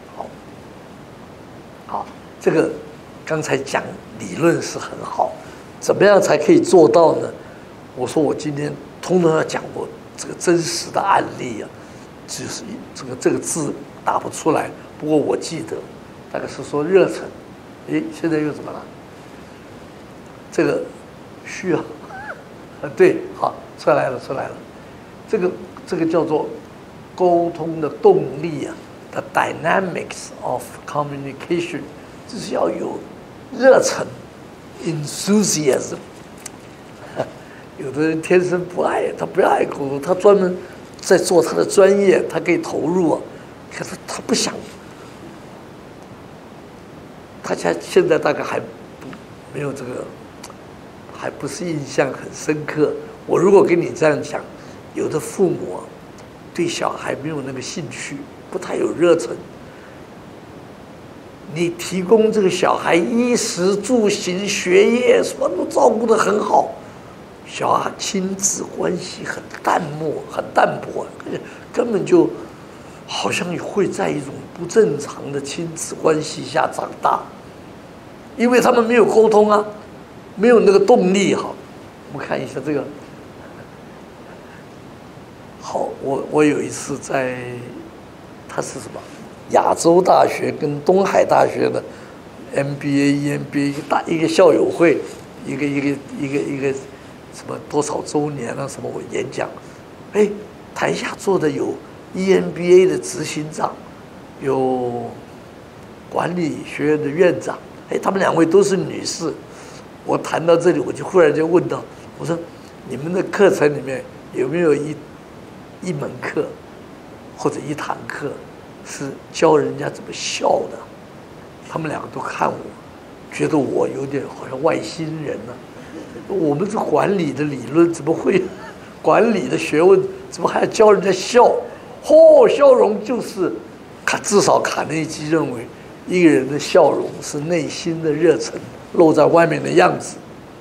好，这个刚才讲理论是很好，怎么样才可以做到呢？我说我今天通通要讲过这个真实的案例啊，就是这个字打不出来，不过我记得大概是说热忱。诶，现在又怎么了？这个需要对，好，出来了。这个叫做沟通的动力啊。The dynamics of communication， 就是要有热忱 ，enthusiasm。有的人天生不爱，他不爱沟通，他专门在做他的专业，他可以投入啊，可是他不想。他现在大概还没有这个，还不是印象很深刻。我如果跟你这样讲，有的父母啊，对小孩没有那个兴趣，不太有热忱。你提供这个小孩衣食住行、学业什么都照顾得很好，小孩亲子关系很淡薄，根本就好像会在一种不正常的亲子关系下长大，因为他们没有沟通啊，没有那个动力哈。我们看一下这个。好，我有一次在，他是什么？亚洲大学跟东海大学的 MBA、EMBA 一个校友会，一个什么多少周年啊什么我演讲，哎，台下坐的有 EMBA 的执行长，有管理学院的院长，哎，他们两位都是女士。我谈到这里，我就忽然间问到，我说你们的课程里面有没有一门课或者一堂课是教人家怎么笑的？他们两个都看我，觉得我有点好像外星人呢。我们是管理的理论，怎么会管理的学问，怎么还要教人家笑？笑容就是至少卡内基认为，一个人的笑容是内心的热忱露在外面的样子。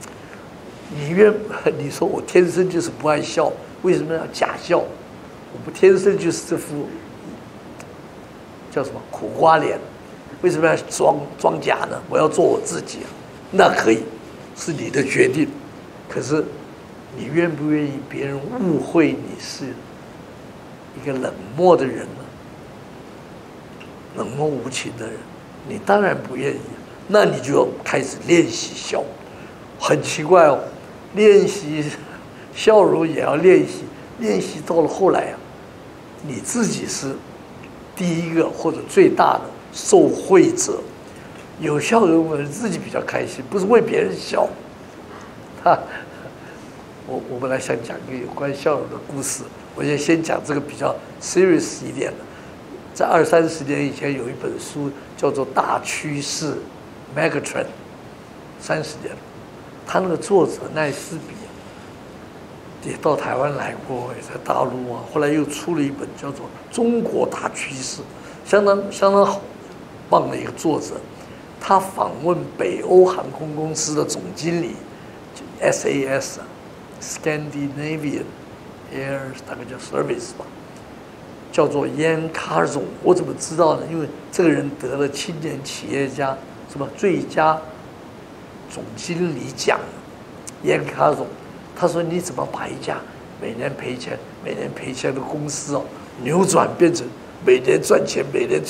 你说我天生就是不爱笑，为什么要假笑？我不天生就是这副叫什么苦瓜脸，为什么要装假呢？我要做我自己啊，那可以，是你的决定。可是你愿不愿意别人误会你是一个冷漠的人呢？冷漠无情的人，你当然不愿意。那你就开始练习笑，很奇怪哦，练习笑容也要练习，练习到了后来啊，你自己是第一个或者最大的受惠者。有笑容的人自己比较开心，不是为别人笑。 我本来想讲一个有关笑容的故事，我先讲这个比较 serious 一点的。在20-30年以前有一本书叫做《大趋势》，Megatrend， 30年了。他那个作者奈斯比也到台湾来过，也在大陆啊，后来又出了一本叫做《中国大趋势》，相当好棒的一个作者。他访问北欧航空公司的总经理 SAS Scandinavian Air 大概叫 Service 吧，叫做 Jan Carlson。我怎么知道呢？因为这个人得了青年企业家什么最佳总经理奖 Jan Carlson。他说你怎么把一家每年赔钱的公司扭转变成每年赚钱？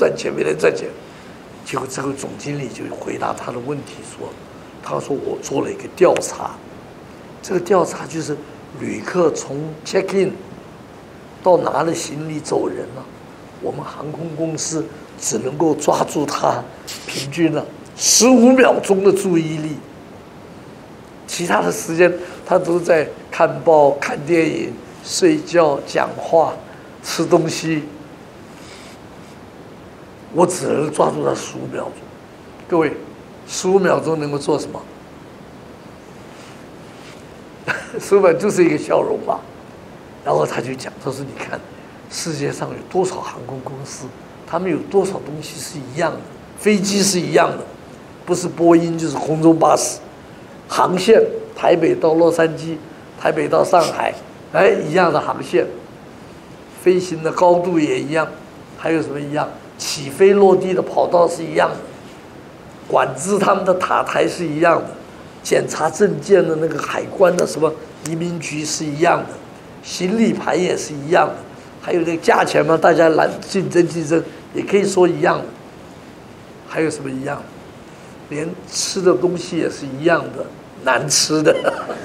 结果这个总经理就回答他的问题说，他说我做了一个调查，这个调查就是旅客从 check in 到拿了行李走人了，我们航空公司只能够抓住他平均15秒钟的注意力，其他的时间他都在看报、看电影、睡觉、讲话、吃东西。我只能抓住他15秒钟。各位，15秒钟能够做什么？15秒就是一个笑容吧。然后他就讲，他说：“你看，世界上有多少航空公司，他们有多少东西是一样的，飞机是一样的，不是波音就是空中巴士，航线台北到洛杉矶，台北到上海，一样的航线，飞行的高度也一样，还有什么一样？起飞落地的跑道是一样的，管制他们的塔台是一样的，检查证件的那个海关的什么移民局是一样的，行李盘也是一样的，还有那个价钱嘛，大家来竞争，也可以说一样的。还有什么一样？连吃的东西也是一样的，难吃的，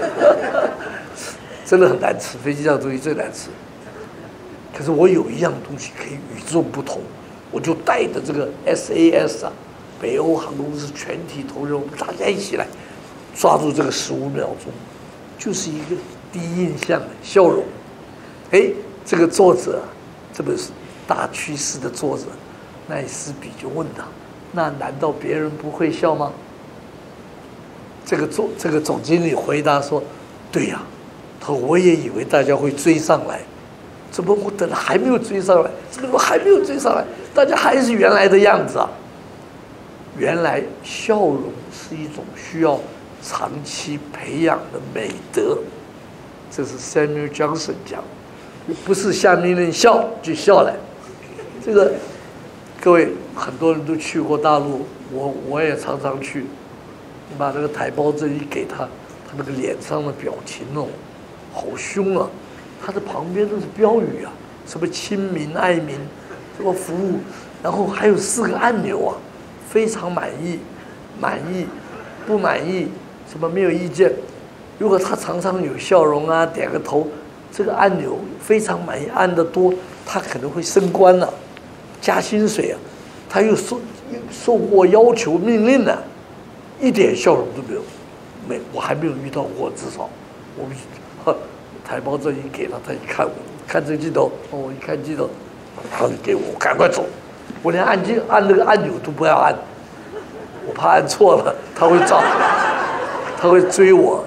真的很难吃，飞机上的东西最难吃。可是我有一样东西可以与众不同。我就带着这个 SAS 北欧航空公司全体投入，我们大家一起来抓住这个15秒钟，就是一个第一印象的笑容。这个作者，这本是大趋势的作者奈斯比就问他：那难道别人不会笑吗？这个总经理回答说：对呀，他说我也以为大家会追上来。怎么我等了还没有追上来？怎么我还没有追上来？大家还是原来的样子啊！原来笑容是一种需要长期培养的美德，这是 Samuel Johnson 讲，不是下命令笑就笑来。这个各位很多人都去过大陆，我也常常去。你把那个台胞证一给他，他那个脸上的表情好凶啊！他的旁边都是标语啊，什么亲民爱民，什么服务，然后还有4个按钮啊，非常满意、满意、不满意，什么没有意见。如果他常常有笑容啊，点个头，这个按钮非常满意，按得多，他可能会升官了，加薪水啊。他又受过要求命令呢，一点笑容都没有，我还没有遇到过，至少我们。台胞证一给他，他一看我，看这个镜头，一看镜头，他就给我赶快走，我连按那个按钮都不要按，我怕按错了，他会追我。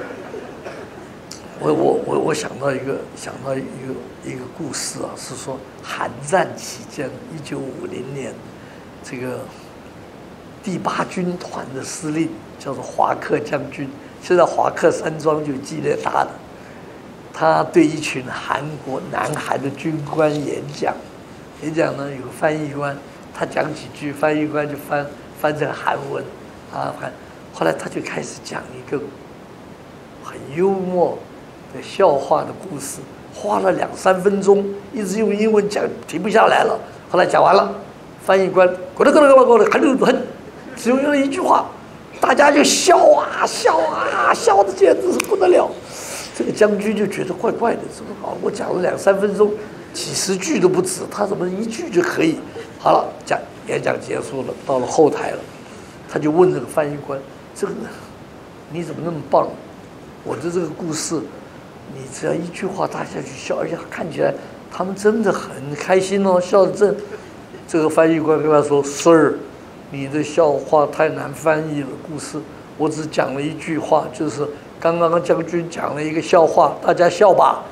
我想到一个故事啊，是说韩战期间，1950年，这个第8军团的司令叫做华克将军，现在华克山庄就纪念他的。他对一群南韩的军官演讲呢，有个翻译官，他讲几句，翻译官就翻成韩文啊，后来他就开始讲一个很幽默的笑话的故事，花了2-3分钟，一直用英文讲，停不下来了。后来讲完了，翻译官滚了，只用了一句话，大家就笑的简直是不得了。这个将军就觉得怪怪的，怎么好？我讲了2-3分钟，几十句都不止，他怎么1句就可以？好了，演讲结束了，到了后台了，他就问这个翻译官：“这个你怎么那么棒？我的这个故事你只要一句话，大家去笑，而且看起来他们真的很开心哦，笑得正。这个翻译官跟他说 ：“Sir， 你的笑话太难翻译了，故事我只讲了一句话，就是刚刚将军讲了一个笑话，大家笑吧。”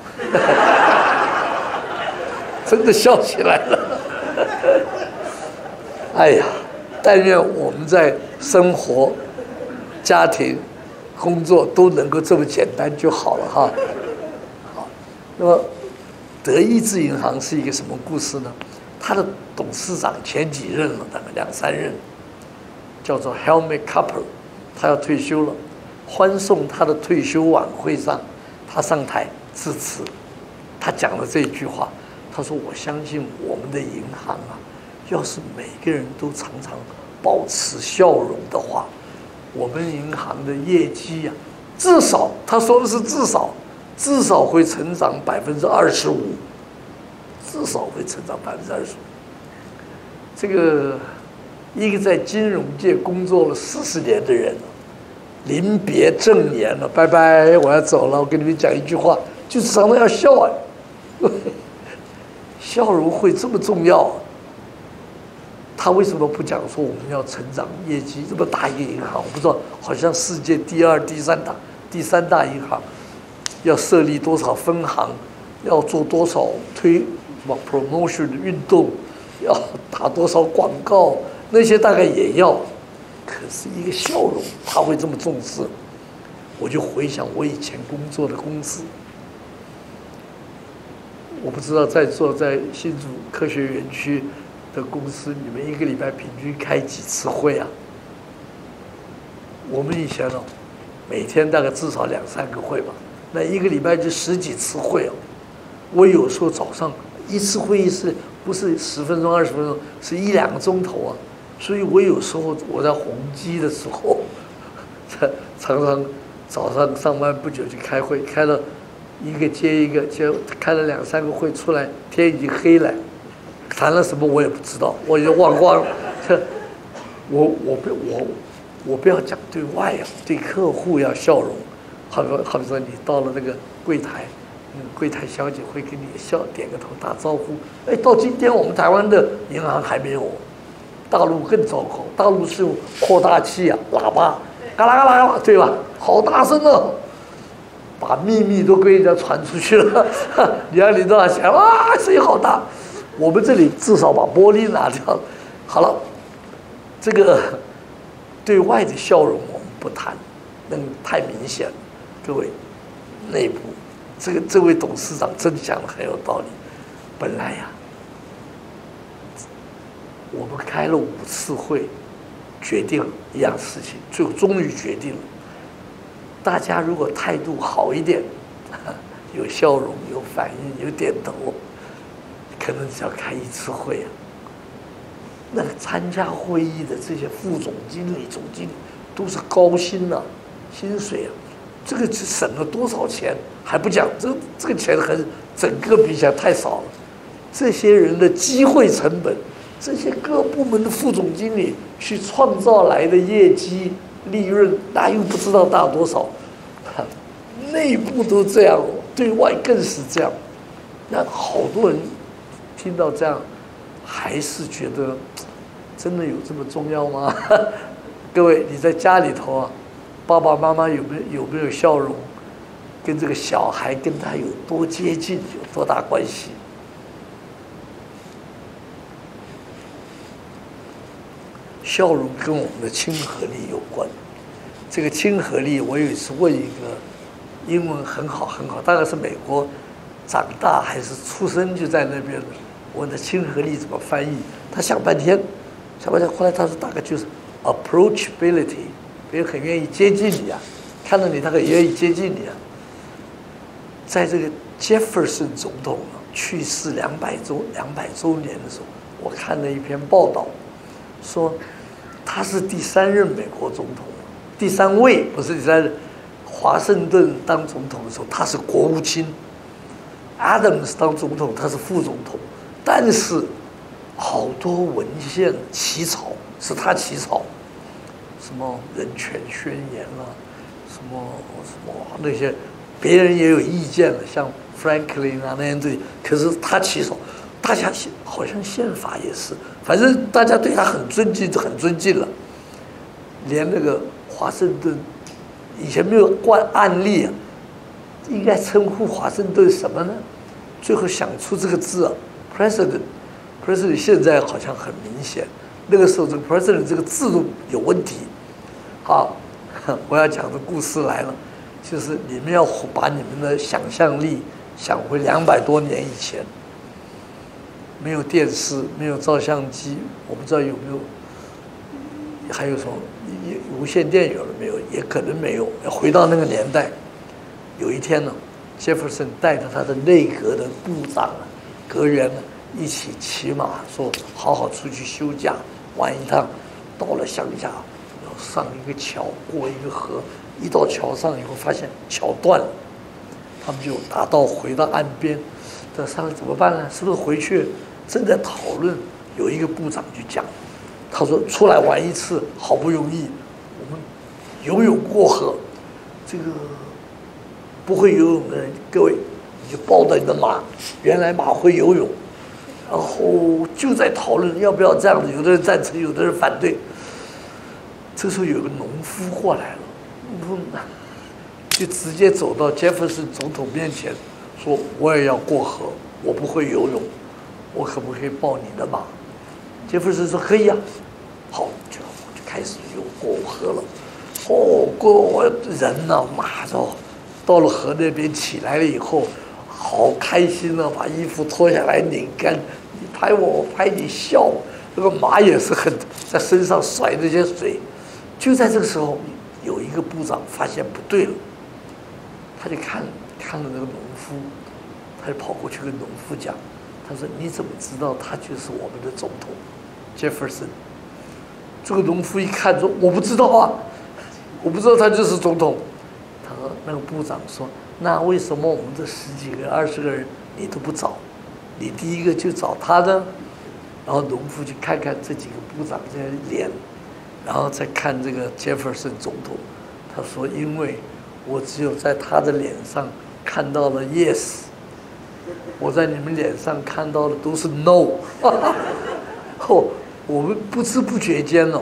真的笑起来了。哎呀，但愿我们在生活、家庭、工作都能够这么简单就好了哈。好，那么德意志银行是一个什么故事呢？他的董事长前几任了，大概2、3任，叫做 Helmut Kapper， 他要退休了。欢送他的退休晚会上，他上台致辞，他讲了这句话，他说：“我相信我们的银行啊，要是每个人都常常保持笑容的话，我们银行的业绩啊，至少他说的是至少会成长25%，至少会成长25%。这个一个在金融界工作了40年的人，临别赠言了，拜拜，我要走了。我跟你们讲一句话，就是常常要笑啊，笑容会这么重要。他为什么不讲说我们要成长业绩？这么大一个银行，我不知道，好像世界第2、第三大银行，要设立多少分行，要做多少什么 promotion 的运动，要打多少广告，那些大概也要。可是一个笑容，他会这么重视。我就回想我以前工作的公司，我不知道在座在新竹科学园区的公司，你们一个礼拜平均开几次会啊？我们以前哦，每天大概至少2、3个会吧，那一个礼拜就10几次会哦。我有时候早上一次会议是不是10分钟、20分钟，是1、2个钟头啊。所以我有时候我在宏基的时候，常常早上上班不久就开会，开了一个接一个，就开了2、3个会出来，天已经黑了，谈了什么我也不知道，我已经忘光了。我不要讲对外啊，对客户要笑容。好比说你到了那个柜台，柜台小姐会跟你笑，点个头打招呼。哎，到今天我们台湾的银行还没有。大陆更糟糕，大陆是用扩大器啊，喇叭，嘎啦嘎啦嘎啦，对吧？好大声哦，把秘密都跟人家传出去了。你让领导想，哇，声音好大。我们这里至少把玻璃拿掉。好了，这个对外的笑容我们不谈，那个太明显了。各位，内部这位董事长真讲的很有道理。本来呀，我们开了5次会，决定一样事情，最后终于决定了。大家如果态度好一点，有笑容、有反应、有点头，可能只要开1次会啊。那参加会议的这些副总经理、总经理都是高薪啊，薪水啊，这个省了多少钱还不讲，这个钱整个比起来太少了。这些人的机会成本。这些各部门的副总经理去创造来的业绩利润，那又不知道大多少。内部都这样，对外更是这样。那好多人听到这样，还是觉得真的有这么重要吗？各位，你在家里头啊，爸爸妈妈有没有笑容？跟这个小孩跟他有多接近，有多大关系？笑容跟我们的亲和力有关。这个亲和力，我有一次问一个英文很好，大概是美国长大还是出生就在那边的，我问他亲和力怎么翻译，他想半天，后来他说大概就是 approachability， 别人很愿意接近你啊，看到你他很愿意接近你啊。在这个 Jefferson 总统去世200周年的时候，我看了一篇报道，说他是第3任美国总统，第3位不是第3任。华盛顿当总统的时候，他是国务卿 ；Adams 当总统，他是副总统。但是好多文献起草是他起草，什么人权宣言啦，什么那些别人也有意见了，像 Franklin 啊那样对，可是他起手，大家好像宪法也是，反正大家对他很尊敬，很尊敬了。连那个华盛顿以前没有案例啊，应该称呼华盛顿什么呢？最后想出这个字啊 ，President 现在好像很明显，那个时候这个 President 这个字都有问题。好，我要讲的故事来了，就是你们要把你们的想象力想回200多年以前，没有电视，没有照相机，我不知道有没有，还有什么无线电有了没有？也可能没有。要回到那个年代，有一天呢，Jefferson 带着他的内阁的部长啊、阁员呢一起骑马，说好好出去休假玩一趟。到了乡下，要上一个桥，过一个河，一到桥上以后发现桥断了，他们就回到岸边，这上来怎么办呢？是不是回去？正在讨论，有一个部长就讲，他说出来玩一次好不容易，我们游泳过河，这个不会游泳的人，各位你就抱着你的马，原来马会游泳，然后就在讨论要不要这样子，有的人赞成，有的人反对。这时候有个农夫过来了，就直接走到杰弗森总统面前，说我也要过河，我不会游泳，我可不可以抱你的马？杰弗森说可以啊，好，就开始又过河了。过人呢，马着到了河那边起来了以后，好开心啊，把衣服脱下来拧干，你拍我，我拍你，笑。那个马也是很在身上甩那些水。就在这个时候，有一个部长发现不对了，他就看了那个农夫，他就跑过去跟农夫讲，他说你怎么知道他就是我们的总统杰弗森？这个农夫一看说我不知道啊，我不知道他就是总统。他说那个部长说，那为什么我们这10几个20个人你都不找，你第一个就找他呢？然后农夫去看看这几个部长这些脸，然后再看这个杰弗森总统，他说因为我只有在他的脸上看到了 yes， 我在你们脸上看到的都是 no。 我们不知不觉间呢，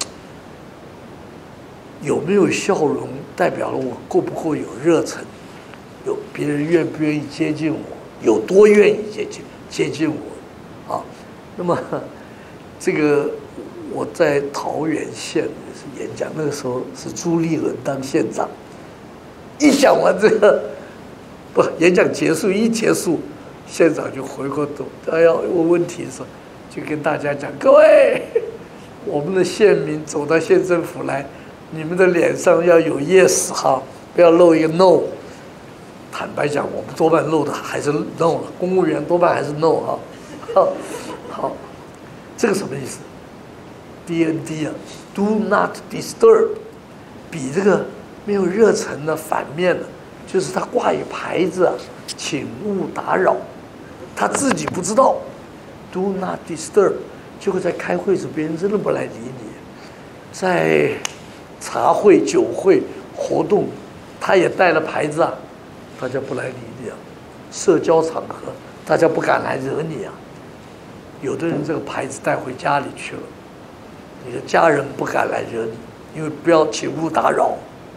有没有笑容代表了我够不够有热忱，有别人愿不愿意接近我，有多愿意接近我啊。那么这个我在桃园县也是演讲，那个时候是朱立伦当县长，一讲完这个演讲结束一结束，县长就回过头，他要问问题的时候，就跟大家讲，各位，我们的县民走到县政府来，你们的脸上要有 yes 哈，不要露一个 no。坦白讲，我们多半露的还是 no 了，公务员多半还是 no 哈。好，这个什么意思 ？DND 啊 ，Do not disturb， 比这个没有热忱的反面呢，就是他挂一牌子啊，请勿打扰，他自己不知道 ，Do not disturb， 结果在开会时别人真的不来理你，在茶会、酒会活动，他也带了牌子啊，大家不来理你啊，社交场合大家不敢来惹你啊。有的人这个牌子带回家里去了，你的家人不敢来惹你，因为不要请勿打扰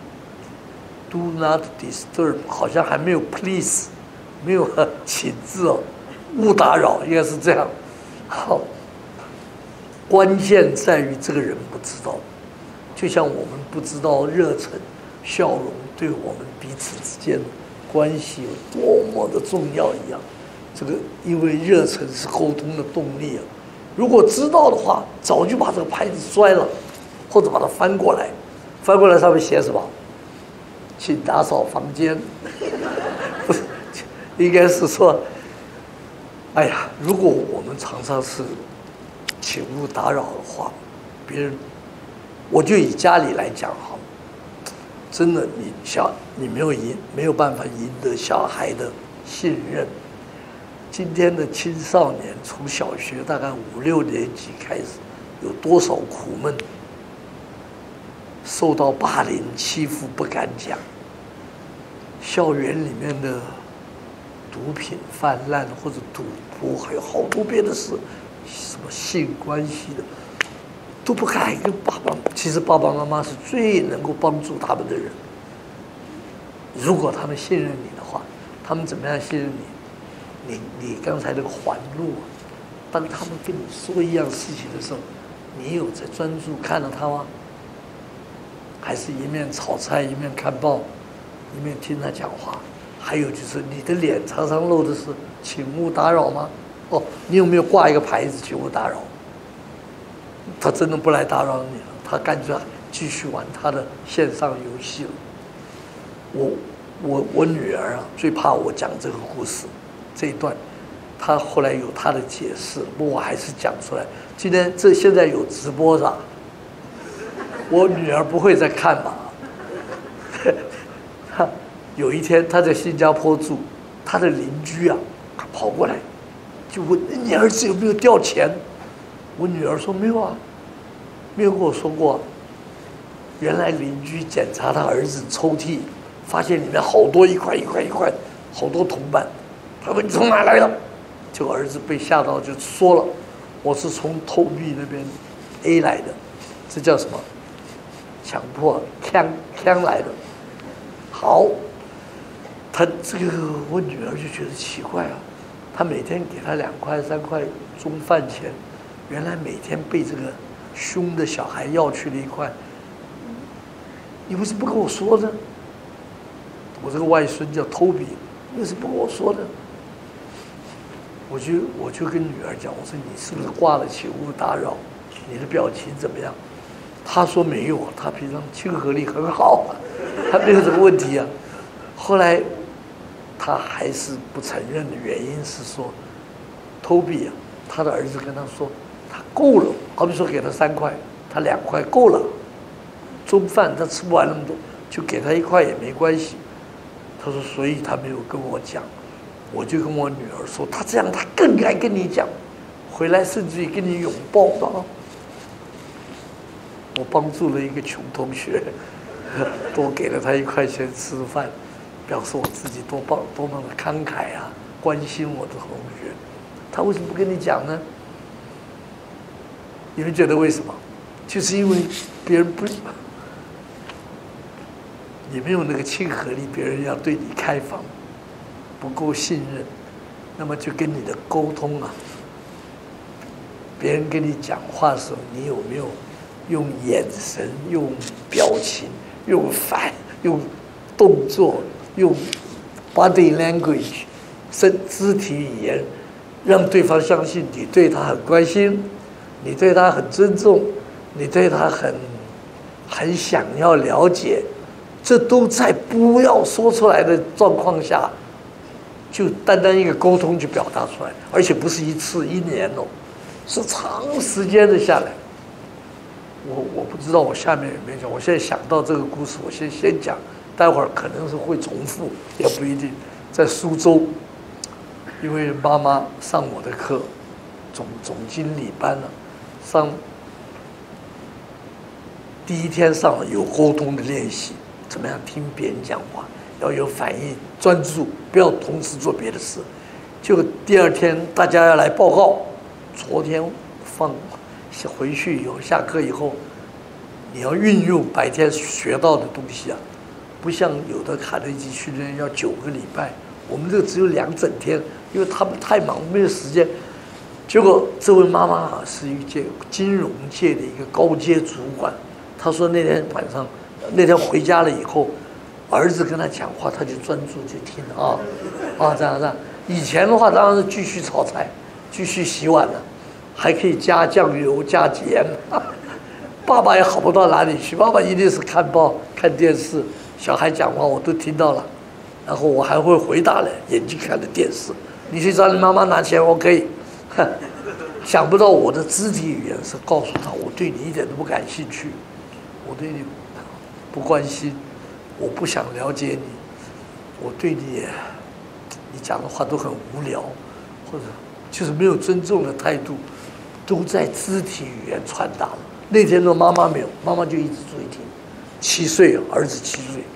，Do not disturb， 好像还没有 please， 没有请字哦，勿打扰应该是这样。好，关键在于这个人不知道，就像我们不知道热忱、笑容对我们彼此之间的关系有多么的重要一样。这个因为热忱是沟通的动力啊，如果知道的话，早就把这个牌子摔了，或者把它翻过来，翻过来上面写什么？请打扫房间。不是，应该是说，哎呀，如果我们常常是请勿打扰的话，别人，我就以家里来讲哈，真的你没有办法赢得小孩的信任。今天的青少年从小学大概5、6年级开始，有多少苦闷，受到霸凌欺负不敢讲， 校园里面的毒品泛滥或者赌博，还有好多别的事，什么性关系的，都不敢跟爸爸。其实爸爸妈妈是最能够帮助他们的人。如果他们信任你的话，他们怎么样信任你？你刚才那个环路，当他们跟你说一样事情的时候，你有在专注看到他吗？还是一面炒菜一面看报，一面听他讲话？还有就是你的脸常常露的是请勿打扰吗？哦，你有没有挂一个牌子请勿打扰？他真的不来打扰你了，他干脆继续玩他的线上游戏了。我女儿啊，最怕我讲这个故事这一段，她后来有她的解释，不过我还是讲出来。现在有直播是吧？我女儿不会再看吧？有一天她在新加坡住，她的邻居啊跑过来，就问你儿子有没有掉钱？我女儿说没有啊，没有跟我说过啊。原来邻居检查他儿子抽屉，发现里面好多一块，好多铜板。他问你从哪来的？结果儿子被吓到就说了，我是从投币那边 A 来的，这叫什么？强迫枪来的。好，他这个我女儿就觉得奇怪啊，他每天给他2块3块中饭钱，原来每天被这个凶的小孩要去了1块，你为什么不跟我说呢？我这个外孙叫偷比，为什么不跟我说呢？我就跟女儿讲，我说你是不是挂了请勿打扰？你的表情怎么样？她说没有，她平常亲和力很好，她没有这个问题啊。后来她还是不承认的原因是说，偷比啊，他的儿子跟他说，他够了，好比说给他3块，他2块够了，中饭他吃不完那么多，就给他1块也没关系。他说，所以他没有跟我讲。我就跟我女儿说，他这样他更该跟你讲，回来甚至于跟你拥抱的。我帮助了一个穷同学，多给了他1块钱吃饭，表示我自己多么的慷慨啊，关心我的同学。他为什么不跟你讲呢？你们觉得为什么？就是因为别人不，你没有那个亲和力，别人要对你开放，不够信任，那么就跟你的沟通啊，别人跟你讲话的时候，你有没有用眼神、用表情、用用动作、用 body language 肢体语言，让对方相信你对他很关心，你对他很尊重，你对他很想要了解，这都在不要说出来的状况下，就单单一个沟通就表达出来，而且不是1次1年哦，是长时间的下来。我不知道我下面有没有讲，我现在想到这个故事，我先讲，待会儿可能是会重复，也不一定。在苏州，因为妈妈上我的课，总经理班了，上第1天上了有沟通的练习，怎么样听别人讲话，要有反应，专注，不要同时做别的事。结果第2天大家要来报告，昨天回去以后，下课以后，你要运用白天学到的东西啊，不像有的卡内基训练要9个礼拜，我们这个只有2整天，因为他们太忙没有时间。结果这位妈妈啊是一届金融界的一个高阶主管，她说那天晚上，那天回家了以后，儿子跟他讲话，他就专注就听这样。以前的话当然是继续炒菜，继续洗碗了。还可以加酱油加盐，爸爸也好不到哪里去，爸爸一定是看报看电视，小孩讲话我都听到了，然后我还会回答了，眼睛看着电视，你去找你妈妈拿钱我可以，想不到我的肢体语言是告诉他我对你一点都不感兴趣，我对你不关心，我不想了解你，我对你讲的话都很无聊，或者就是没有尊重的态度，都在肢体语言传达了。那天的妈妈没有，妈妈就一直注意听。7岁，儿子7岁，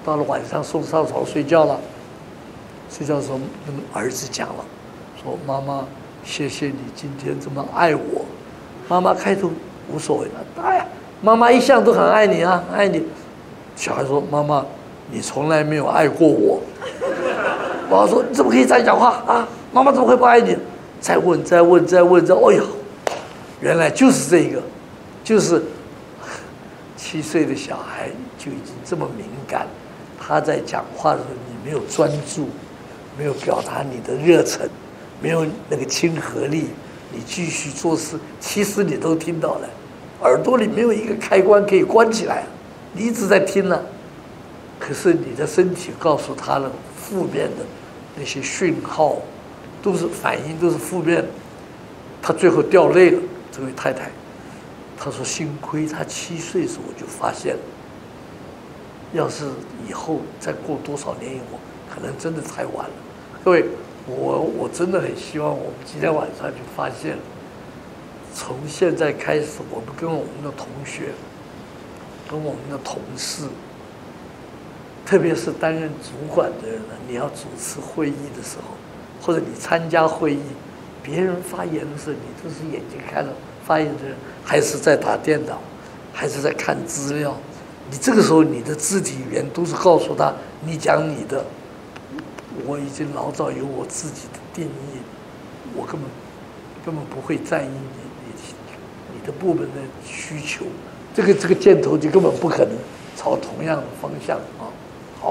到了晚上送上床睡觉了，睡觉的时候跟儿子讲了，说妈妈，谢谢你今天这么爱我。妈妈开头无所谓的，哎呀，妈妈一向都很爱你啊，爱你。小孩说妈妈，你从来没有爱过我。妈妈说你怎么可以这样讲话啊？妈妈怎么会不爱你？再问，哎呦，原来就是这个，就是7岁的小孩就已经这么敏感，他在讲话的时候你没有专注，没有表达你的热忱，没有那个亲和力，你继续做事，其实你都听到了，耳朵里没有一个开关可以关起来，你一直在听呢，可是你的身体告诉他了负面的那些讯号，都是反应，都是负面。他最后掉泪了，这位太太，她说幸亏他7岁的时候我就发现了，要是以后再过多少年以后，可能真的太晚了。各位，我真的很希望我们今天晚上就发现，从现在开始，我们跟我们的同学，跟我们的同事，特别是担任主管的人呢，你要主持会议的时候，或者你参加会议，别人发言的时候，你都是眼睛看着发言的人，还是在打电脑，还是在看资料，你这个时候你的肢体语言都是告诉他，你讲你的，我已经老早有我自己的定义，我根本不会在意你的部门的需求，这个箭头就根本不可能朝同样的方向啊。好，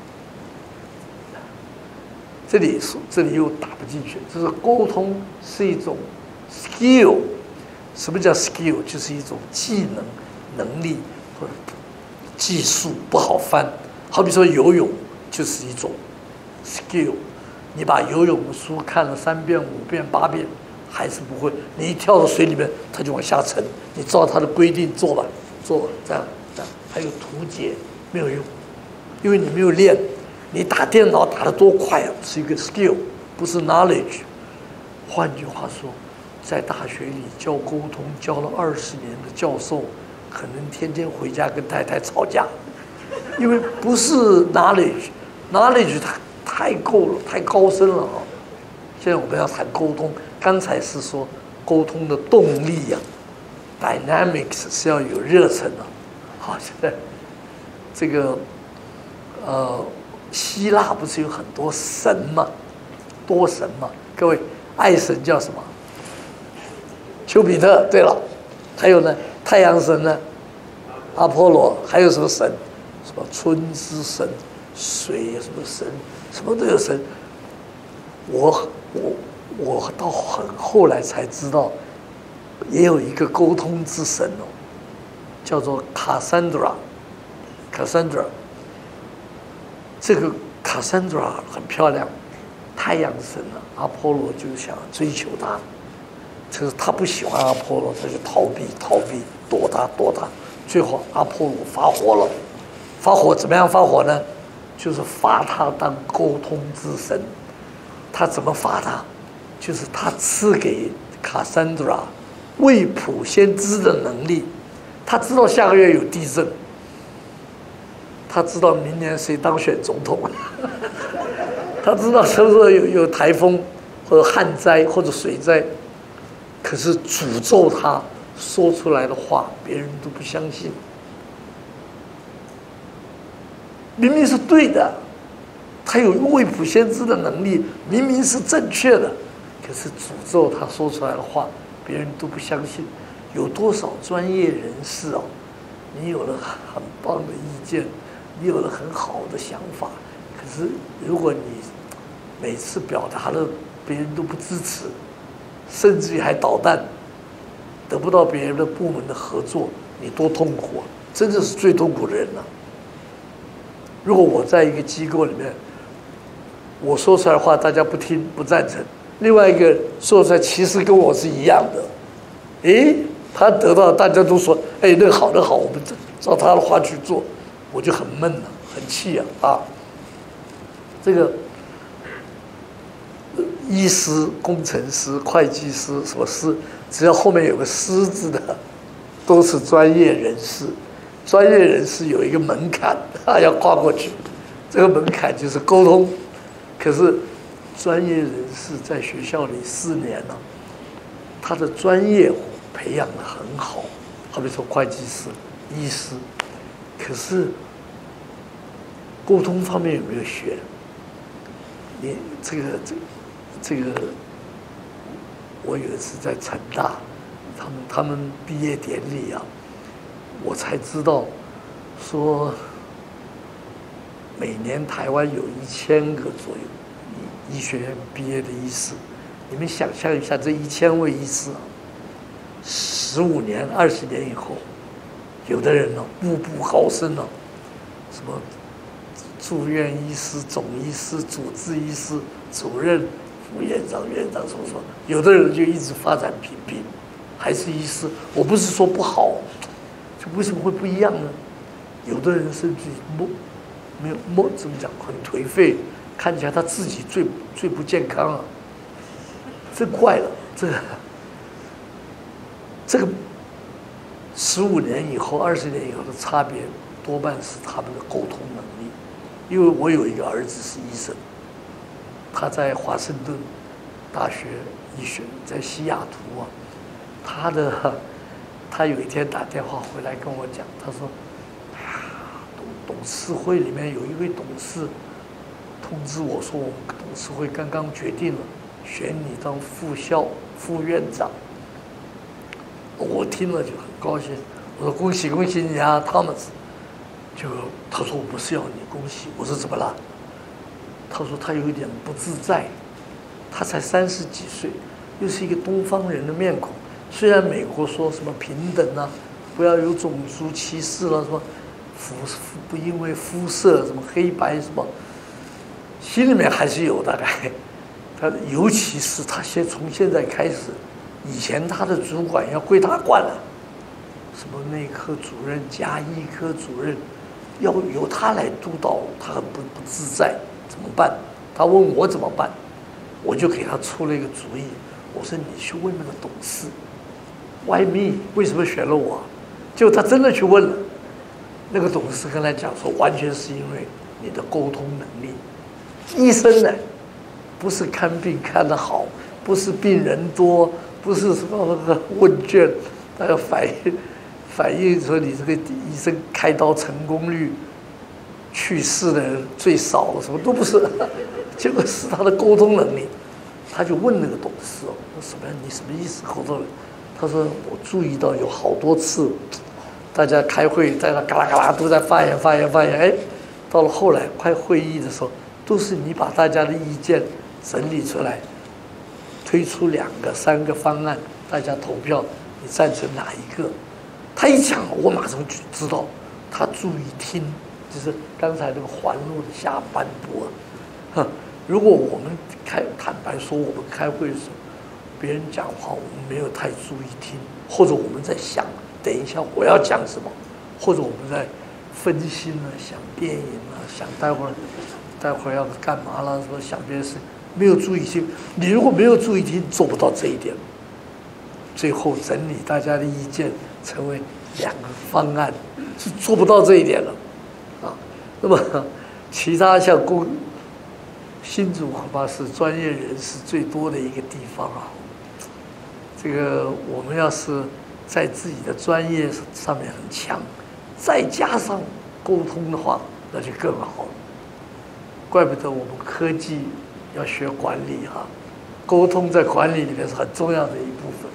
这里又打不进去，就是沟通是一种 skill。什么叫 skill？ 就是一种技能、能力或者技术，不好翻。好比说游泳就是一种 skill， 你把游泳的书看了3遍、5遍、8遍，还是不会，你一跳到水里面，它就往下沉。你照它的规定做吧，这样。还有图解没有用，因为你没有练。你打电脑打得多快啊，是一个 skill， 不是 knowledge。换句话说，在大学里教沟通教了20年的教授，可能天天回家跟太太吵架，因为不是 knowledge 太够了，太高深了啊。现在我们要谈沟通，刚才是说沟通的动力呀，dynamics 是要有热忱的。好，现在这个希腊不是有很多神吗？多神吗？各位，爱神叫什么？丘比特。对了，还有呢，太阳神呢，阿波罗。还有什么神？什么春之神、水什么神，什么都有神。我到很后来才知道，也有一个沟通之神哦，叫做卡珊德拉。这个卡珊德拉很漂亮，太阳神啊，阿波罗就想追求她，可是他不喜欢阿波罗，他就逃避，躲他，最后阿波罗发火了。发火怎么样发火呢？就是罚他当沟通之神。他怎么罚他？就是他赐给卡珊德拉未卜先知的能力。他知道下个月有地震，他知道明年谁当选总统，他知道什么时候有台风或者旱灾或者水灾，可是诅咒他说出来的话，别人都不相信。明明是对的，他有未卜先知的能力，明明是正确的，可是诅咒他说出来的话，别人都不相信。有多少专业人士哦，你有了很棒的意见，你有了很好的想法，可是如果你每次表达了，别人都不支持，甚至于还捣蛋，得不到别人的部门的合作，你多痛苦啊！真的是最痛苦的人了。如果我在一个机构里面，我说出来的话大家不听不赞成，另外一个说出来其实跟我是一样的，他得到大家都说，那个好，我们照他的话去做，我就很闷了，很气啊！这个医师、工程师、会计师什么师，只要后面有个师字的，都是专业人士。 专业人士有一个门槛要跨过去，这个门槛就是沟通。可是专业人士在学校里4年了，他的专业培养得很好，好比说会计师、医师，可是沟通方面有没有学？你这个，我有一次在成大，他们毕业典礼啊，我才知道说，每年台湾有1000个左右医学院毕业的医师，你们想象一下，这1000位医师啊，15年、20年以后，有的人呢、步步高升了、什么住院医师、总医师、主治医师、主任、副院长、院长什么什么，有的人就一直发展平平，还是医师。我不是说不好，就为什么会不一样呢？有的人甚至没有怎么讲，很颓废，看起来他自己最不健康啊，这怪了，这个15年以后、20年以后的差别，多半是他们的沟通能力。因为我有一个儿子是医生，他在华盛顿大学医学，在西雅图啊，他有一天打电话回来跟我讲，他说，董事会里面有一位董事通知我说，我们董事会刚刚决定了选你当副院长。我听了就很高兴，我说恭喜恭喜你啊，汤姆斯。他说我不是要你恭喜，我说怎么了？他说他有一点不自在，他才30几岁，又是一个东方人的面孔。虽然美国说什么平等啊，不要有种族歧视了，什么不因为肤色什么黑白什么，心里面还是有大概。他尤其是他从现在开始，以前他的主管要归他管了，什么内科主任、加医科主任。要由他来督导，他很不自在，怎么办？他问我怎么办，我就给他出了一个主意。我说你去问那个董事 ，Why me？ 为什么选了我？结果他真的去问了，那个董事跟他讲说，完全是因为你的沟通能力。医生呢，不是看病看得好，不是病人多，不是什么问卷，那个反映说你这个医生开刀成功率、去世的人最少，什么都不是，结果是他的沟通能力。他就问那个董事哦，说你什么意思？沟通？他说我注意到有好多次，大家开会在那嘎啦嘎啦都在发言，哎，到了后来快会议的时候，都是你把大家的意见整理出来，推出2个、3个方案，大家投票，你赞成哪一个？他一讲，我马上就知道他注意听，就是刚才那个环路的下半部啊。如果我们坦白说，我们开会的时候，别人讲话我们没有太注意听，或者我们在想，等一下我要讲什么，或者我们在分心了，想电影了，想待会儿要干嘛了，说想别的事，没有注意听。你如果没有注意听，做不到这一点。最后整理大家的意见成为2个方案，是做不到这一点了，啊。那么其他像新竹恐怕是专业人士最多的一个地方啊。这个我们要是在自己的专业上面很强，再加上沟通的话，那就更好了。怪不得我们科技要学管理哈，沟通在管理里面是很重要的一部分。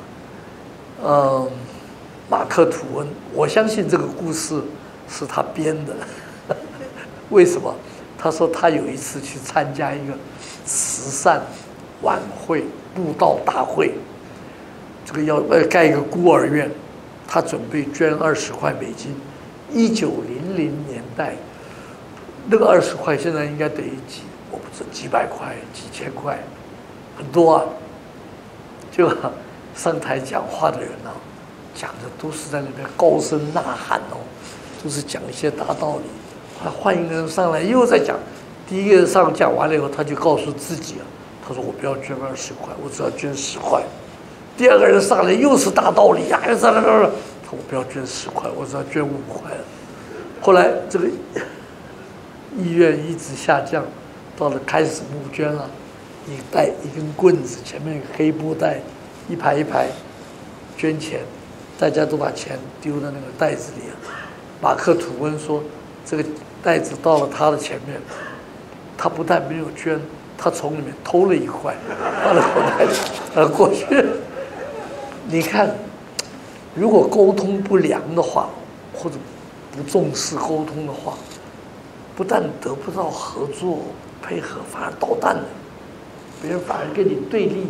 马克·吐温，我相信这个故事是他编的。为什么？他说他有一次去参加一个慈善晚会、布道大会，这个要盖一个孤儿院，他准备捐20块美金。1900年代，那个20块现在应该等于我不知道几百块、几千块，很多啊。就上台讲话的人啊，讲的都是在那边高声呐喊哦，都是讲一些大道理。他换一个人上来又在讲，第一个人讲完了以后，他就告诉自己啊，他说我不要捐20块，我只要捐10块。第二个人上来又是大道理啊， 他说我不要捐10块，我只要捐5块了。后来这个意愿一直下降，到了开始募捐了，一根棍子，前面有个黑布袋，一排一排捐钱，大家都把钱丢到那个袋子里了。马克·吐温说，这个袋子到了他的前面，他不但没有捐，他从里面偷了1块，放到口袋里，过去。你看，如果沟通不良的话，或者不重视沟通的话，不但得不到合作配合，反而捣蛋了，别人反而跟你对立。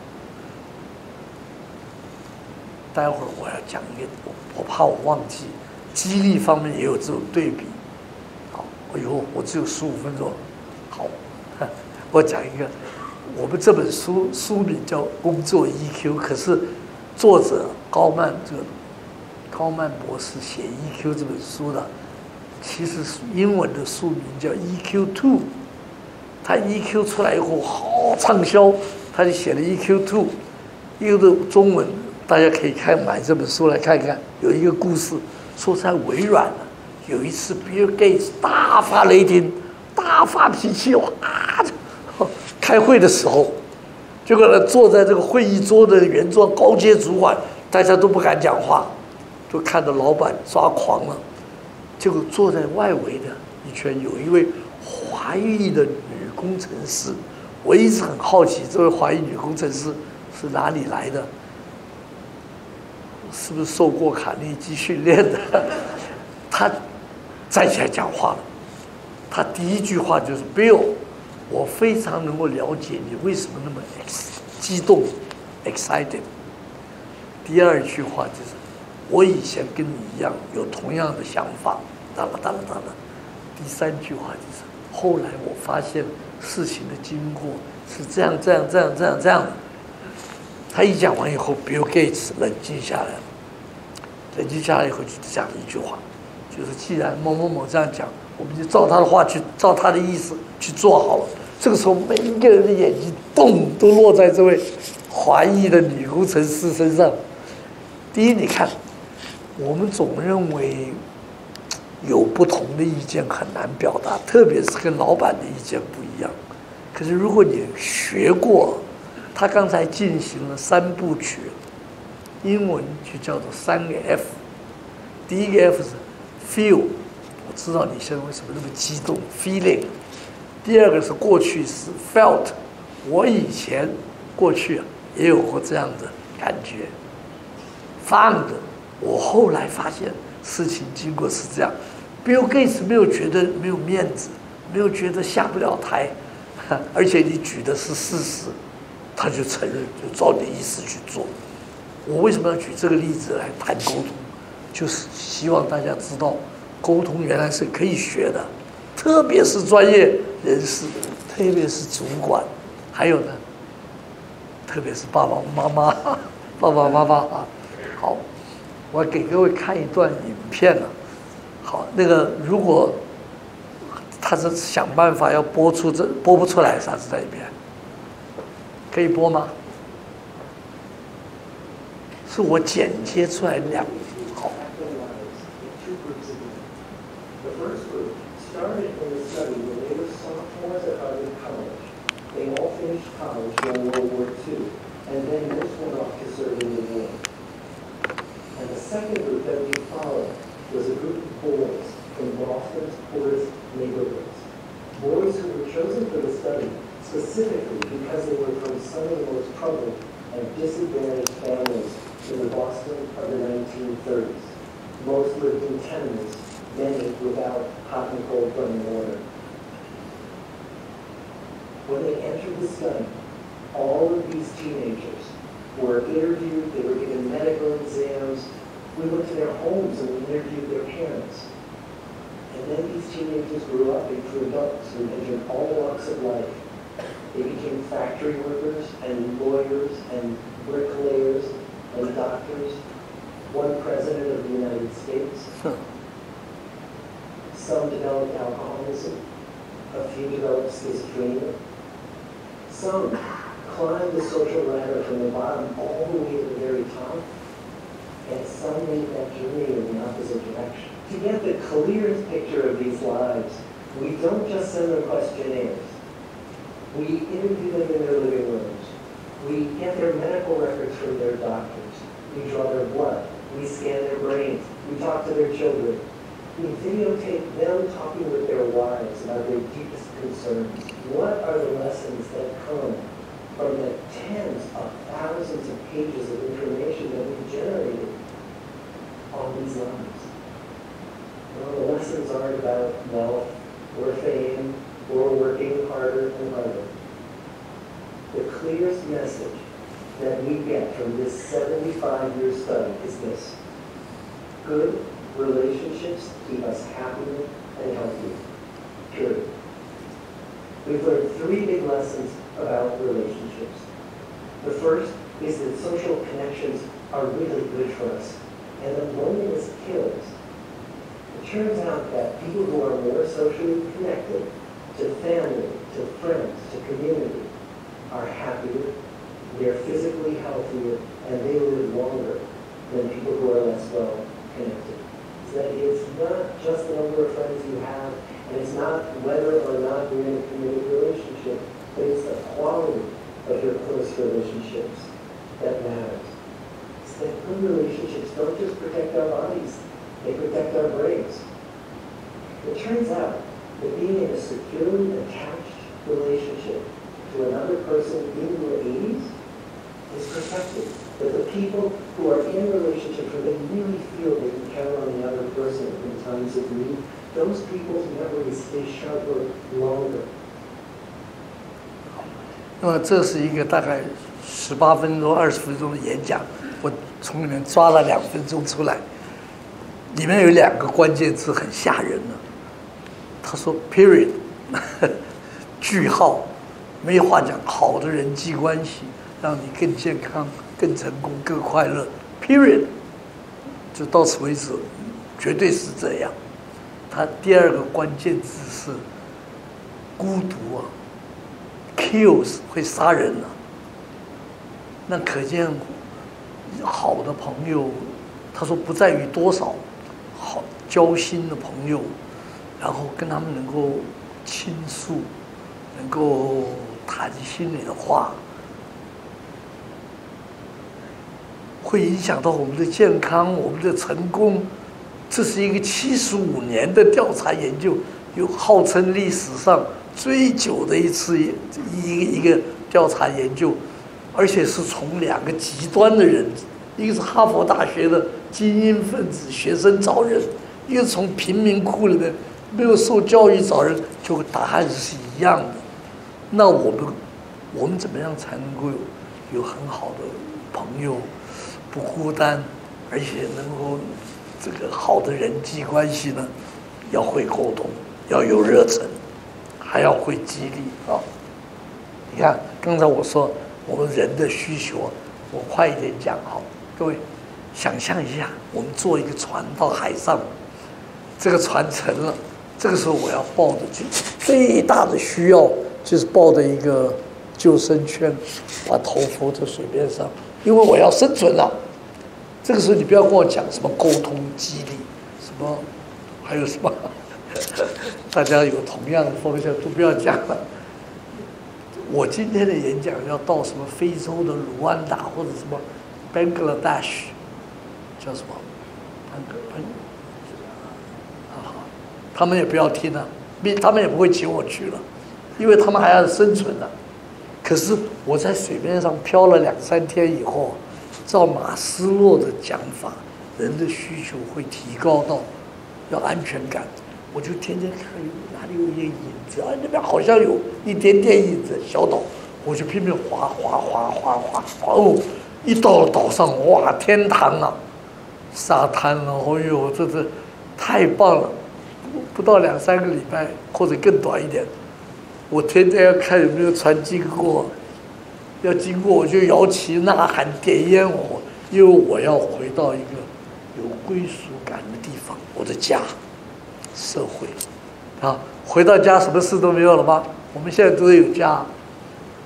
待会儿我要讲一个，我怕我忘记，激励方面也有这种对比。好，我只有15分钟，好，我讲一个，我们这本书名叫《工作 EQ》，可是作者高曼博士写 EQ 这本书的，其实英文的书名叫 EQ2， 他 EQ 出来以后好畅销，他就写了 EQ2， 一个的中文。大家可以买这本书来看看，有一个故事，说在微软呢，有一次 Bill Gates 大发雷霆、大发脾气，开会的时候，结果呢，坐在这个会议桌的原装高阶主管，大家都不敢讲话，都看着老板抓狂了。结果坐在外围的一圈有一位华裔的女工程师，我一直很好奇，这位华裔女工程师是哪里来的？是不是受过卡内基训练的？他站起来讲话了。他第一句话就是 ：“Bill， 我非常能够了解你为什么那么激动 ，excited。”第二句话就是：“我以前跟你一样有同样的想法。”哒啦哒啦哒啦。第三句话就是：“后来我发现事情的经过是这样这样这样这样这样的。”他一讲完以后 ，Bill Gates 冷静下来了。冷静下来以后，就讲了一句话，就是既然某某某这样讲，我们就照他的话去，照他的意思去做好了。这个时候，每一个人的眼睛咚都落在这位华裔的女工程师身上。第一，你看，我们总认为有不同的意见很难表达，特别是跟老板的意见不一样。可是如果你学过，他刚才进行了3部曲，英文就叫做3个 F。第一个 F 是 feel， 我知道你现在为什么那么激动 ，feeling。第二个是过去式 felt， 我以前过去也有过这样的感觉。found， 我后来发现事情经过是这样。Bill Gates 没有觉得没有面子，没有觉得下不了台，而且你举的是事实。他就承认，就照你的意思去做。我为什么要举这个例子来谈沟通？就是希望大家知道，沟通原来是可以学的，特别是专业人士，特别是主管，还有呢，特别是爸爸妈妈啊。好，我给各位看一段影片了。好，那个如果他是想办法要播不出来，啥子在里边？可以播吗？是我剪接出来2好。 Specifically because they were from some of the most troubled and disadvantaged families in the Boston of the 1930s. Most lived in tenements, many without hot and cold running water. When they entered the study, all of these teenagers were interviewed, they were given medical exams. We went to their homes and we interviewed their parents. And then these teenagers grew up into adults who entered all walks of life. They became factory workers and lawyers and bricklayers and doctors. One president of the United States. Some developed alcoholism. A few developed schizophrenia. Some climbed the social ladder from the bottom all the way to the very top. and some make that journey in the opposite direction. To get the clearest picture of these lives, we don't just send them questionnaires. We interview them in their living rooms. We get their medical records from their doctors. We draw their blood. We scan their brains. We talk to their children. We videotape them talking with their wives about their deepest concerns. What are the lessons that come from the tens of thousands of pages of information that we've generated on these lives? Well, the lessons aren't about wealth or fame or working harder and harder. The clearest message that we get from this 75-year study is this: good relationships keep us happier and healthier. Period. We've learned 3 big lessons about relationships. The first is that social connections are really good for us, and that loneliness kills. It turns out that people who are more socially connected to family, to friends, to community, are happier, they're physically healthier, and they live longer than people who are less well connected. So that it's not just the number of friends you have, and it's not whether or not you're in a committed relationship, but it's the quality of your close relationships that matters. It's that good relationships don't just protect our bodies, they protect our brains. It turns out that being in a securely attached relationship to another person in your 80s is protected. But the people who are in relationships where they really feel they can count on the other person in times of need, those people's memories stay sharper longer. 那么这是一个大概18分钟、20分钟的演讲，我从里面抓了2分钟出来，里面有2个关键字很吓人的。他说 ：“period， 句号，没话讲。好的人际关系让你更健康、更成功、更快乐。period， 就到此为止，绝对是这样。他第2个关键字是孤独啊。” kills 会杀人啊，那可见好的朋友，他说不在于多少好交心的朋友，然后跟他们能够倾诉，能够谈心里的话，会影响到我们的健康，我们的成功。这是一个75年的调查研究，有号称历史上最久的一次一个调查研究，而且是从2个极端的人，一个是哈佛大学的精英分子学生找人，一个是从贫民窟里面没有受教育找人，就答案是一样的。那我们怎么样才能够有很好的朋友，不孤单，而且能够这个好的人际关系呢？要会沟通，要有热忱。还要会激励啊！你看，刚才我说我们人的需求，我快一点讲好。各位，想象一下，我们坐一个船到海上，这个船沉了，这个时候我要抱着最大的需要就是抱着一个救生圈，把头浮在水面上，因为我要生存了。这个时候你不要跟我讲什么沟通激励，什么还有什么。大家有同样的方向都不要讲了。我今天的演讲要到什么非洲的卢安达或者什么 Bangladesh， 叫什么？他们也不要听了，他们也不会请我去了，因为他们还要生存呢。可是我在水面上漂了2、3天以后，照马斯洛的讲法，人的需求会提高到要安全感。我就天天看哪里有一些影子啊，那边好像有一点点影子，小岛，我就拼命划哦，一到岛上，哇，天堂啊，沙滩啊，哦呦，这太棒了！不到2、3个礼拜，或者更短一点，我天天要看有没有船经过，要经过我就摇旗呐喊、点烟火，因为我要回到一个有归属感的地方，我的家。社会，啊，回到家什么事都没有了吗？我们现在都有家，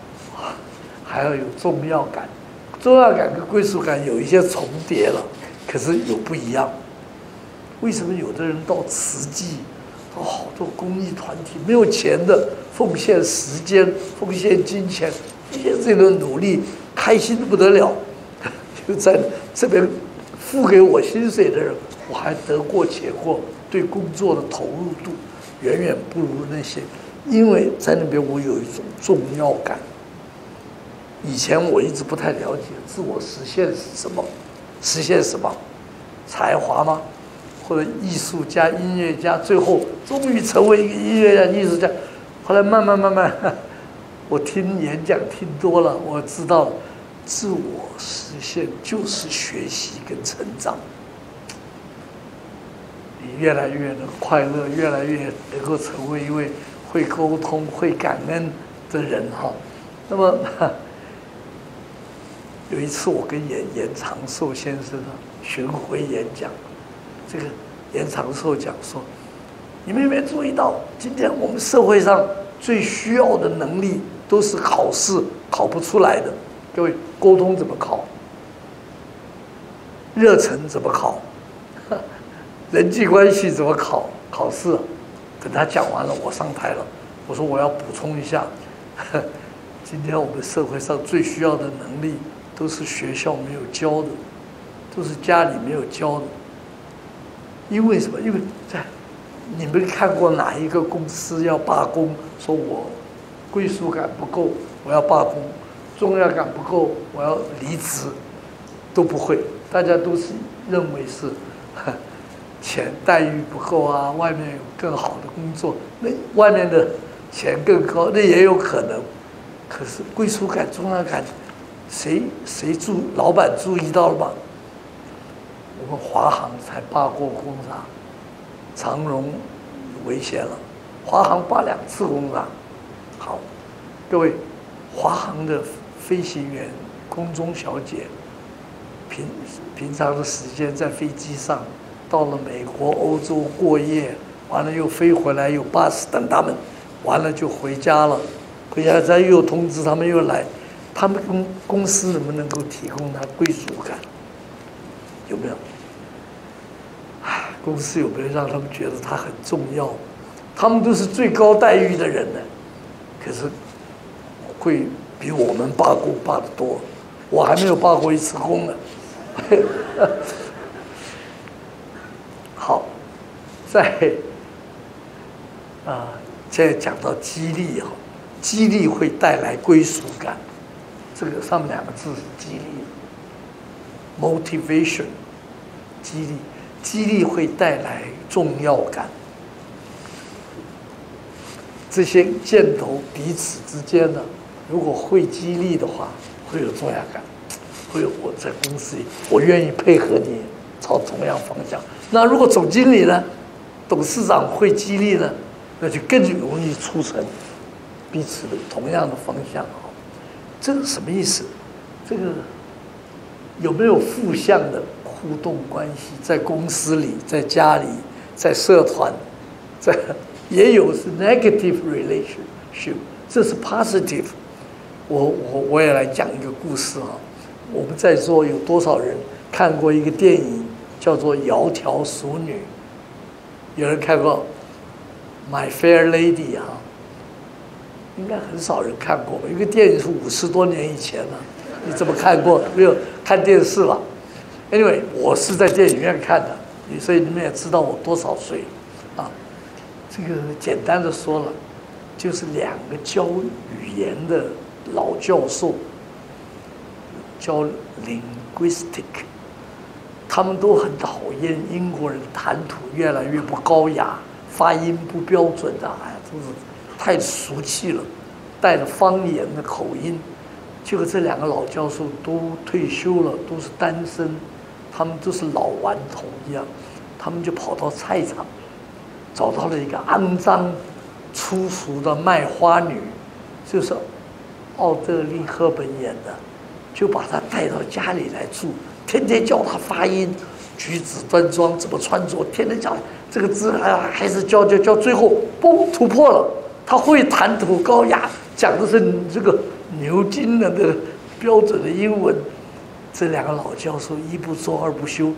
还要有重要感，重要感跟归属感有一些重叠了。可可是有不一样。为什么有的人到慈济，到好多公益团体，没有钱的奉献时间、奉献金钱，奉献这个努力，开心的不得了。就在这边付给我薪水的人，我还得过且过，对工作的投入度远远不如那些，因为在那边我有一种重要感。以前我一直不太了解自我实现是什么，实现什么？才华吗？或者艺术家、音乐家，最后终于成为一个音乐家、艺术家。后来慢慢，我听演讲听多了，我知道了，自我实现就是学习跟成长。你越来越能快乐，越来越能够成为一位会沟通、会感恩的人哈。那么有一次我跟严长寿先生巡回演讲，这个严长寿讲说，你们有没有注意到，今天我们社会上最需要的能力都是考试考不出来的。各位，沟通怎么考？热忱怎么考？人际关系怎么考？考试。等他讲完了，我上台了，我说我要补充一下，今天我们社会上最需要的能力都是学校没有教的，都是家里没有教的。因为什么？因为你们看过哪一个公司要罢工，说我归属感不够，我要罢工，重要感不够，我要离职，都不会。大家都是认为是钱待遇不够啊，外面有更好的工作，那外面的钱更高，那也有可能。可是归属感、重要感，老板注意到了吗？我们华航才罢过工厂，长荣危险了，华航罢2次工厂。好，各位，华航的飞行员、空中小姐，平常的时间在飞机上，到了美国、欧洲过夜，完了又飞回来，有巴士等他们，完了就回家了。回家再又通知他们又来，他们公司能不能够提供他归属感？有没有？公司有没有让他们觉得他很重要？他们都是最高待遇的人呢，可是会比我们罢工罢得多。我还没有罢过1次工呢。好，现在讲到激励哈，激励会带来归属感，这个上面2个字是激励 ，motivation， 激励会带来重要感。这些箭头彼此之间呢，如果会激励的话，会有重要感，会有我在公司里，我愿意配合你朝同样方向。那如果总经理呢，董事长会激励呢，那就更容易促成彼此的同样的方向。这是什么意思？这个有没有负向的互动关系？在公司里，在家里，在社团，也有是 negative relationship， 这是 positive。我也来讲一个故事啊。我们在座有多少人看过一个电影叫做《窈窕淑女》？有人看过《My Fair Lady》啊？应该很少人看过吧？一个电影是50多年以前了，你怎么看过？没有看电视吧 ？Anyway， 我是在电影院看的，所以你们也知道我多少岁啊？这个简单的说了，就是2个教语言的老教授，教 linguistic， 他们都很讨厌英国人谈吐越来越不高雅，发音不标准的，都是太俗气了，带着方言的口音。结果这2个老教授都退休了，都是单身，他们都是老顽童一样，他们就跑到菜场，找到了一个肮脏粗俗的卖花女，就是奥黛丽·赫本演的，就把她带到家里来住，天天教她发音、举止端庄，怎么穿着，天天教这个字还是教，最后嘣突破了，她会谈吐高雅，讲的是这个牛津的标准的英文。这2个老教授1不做2不休，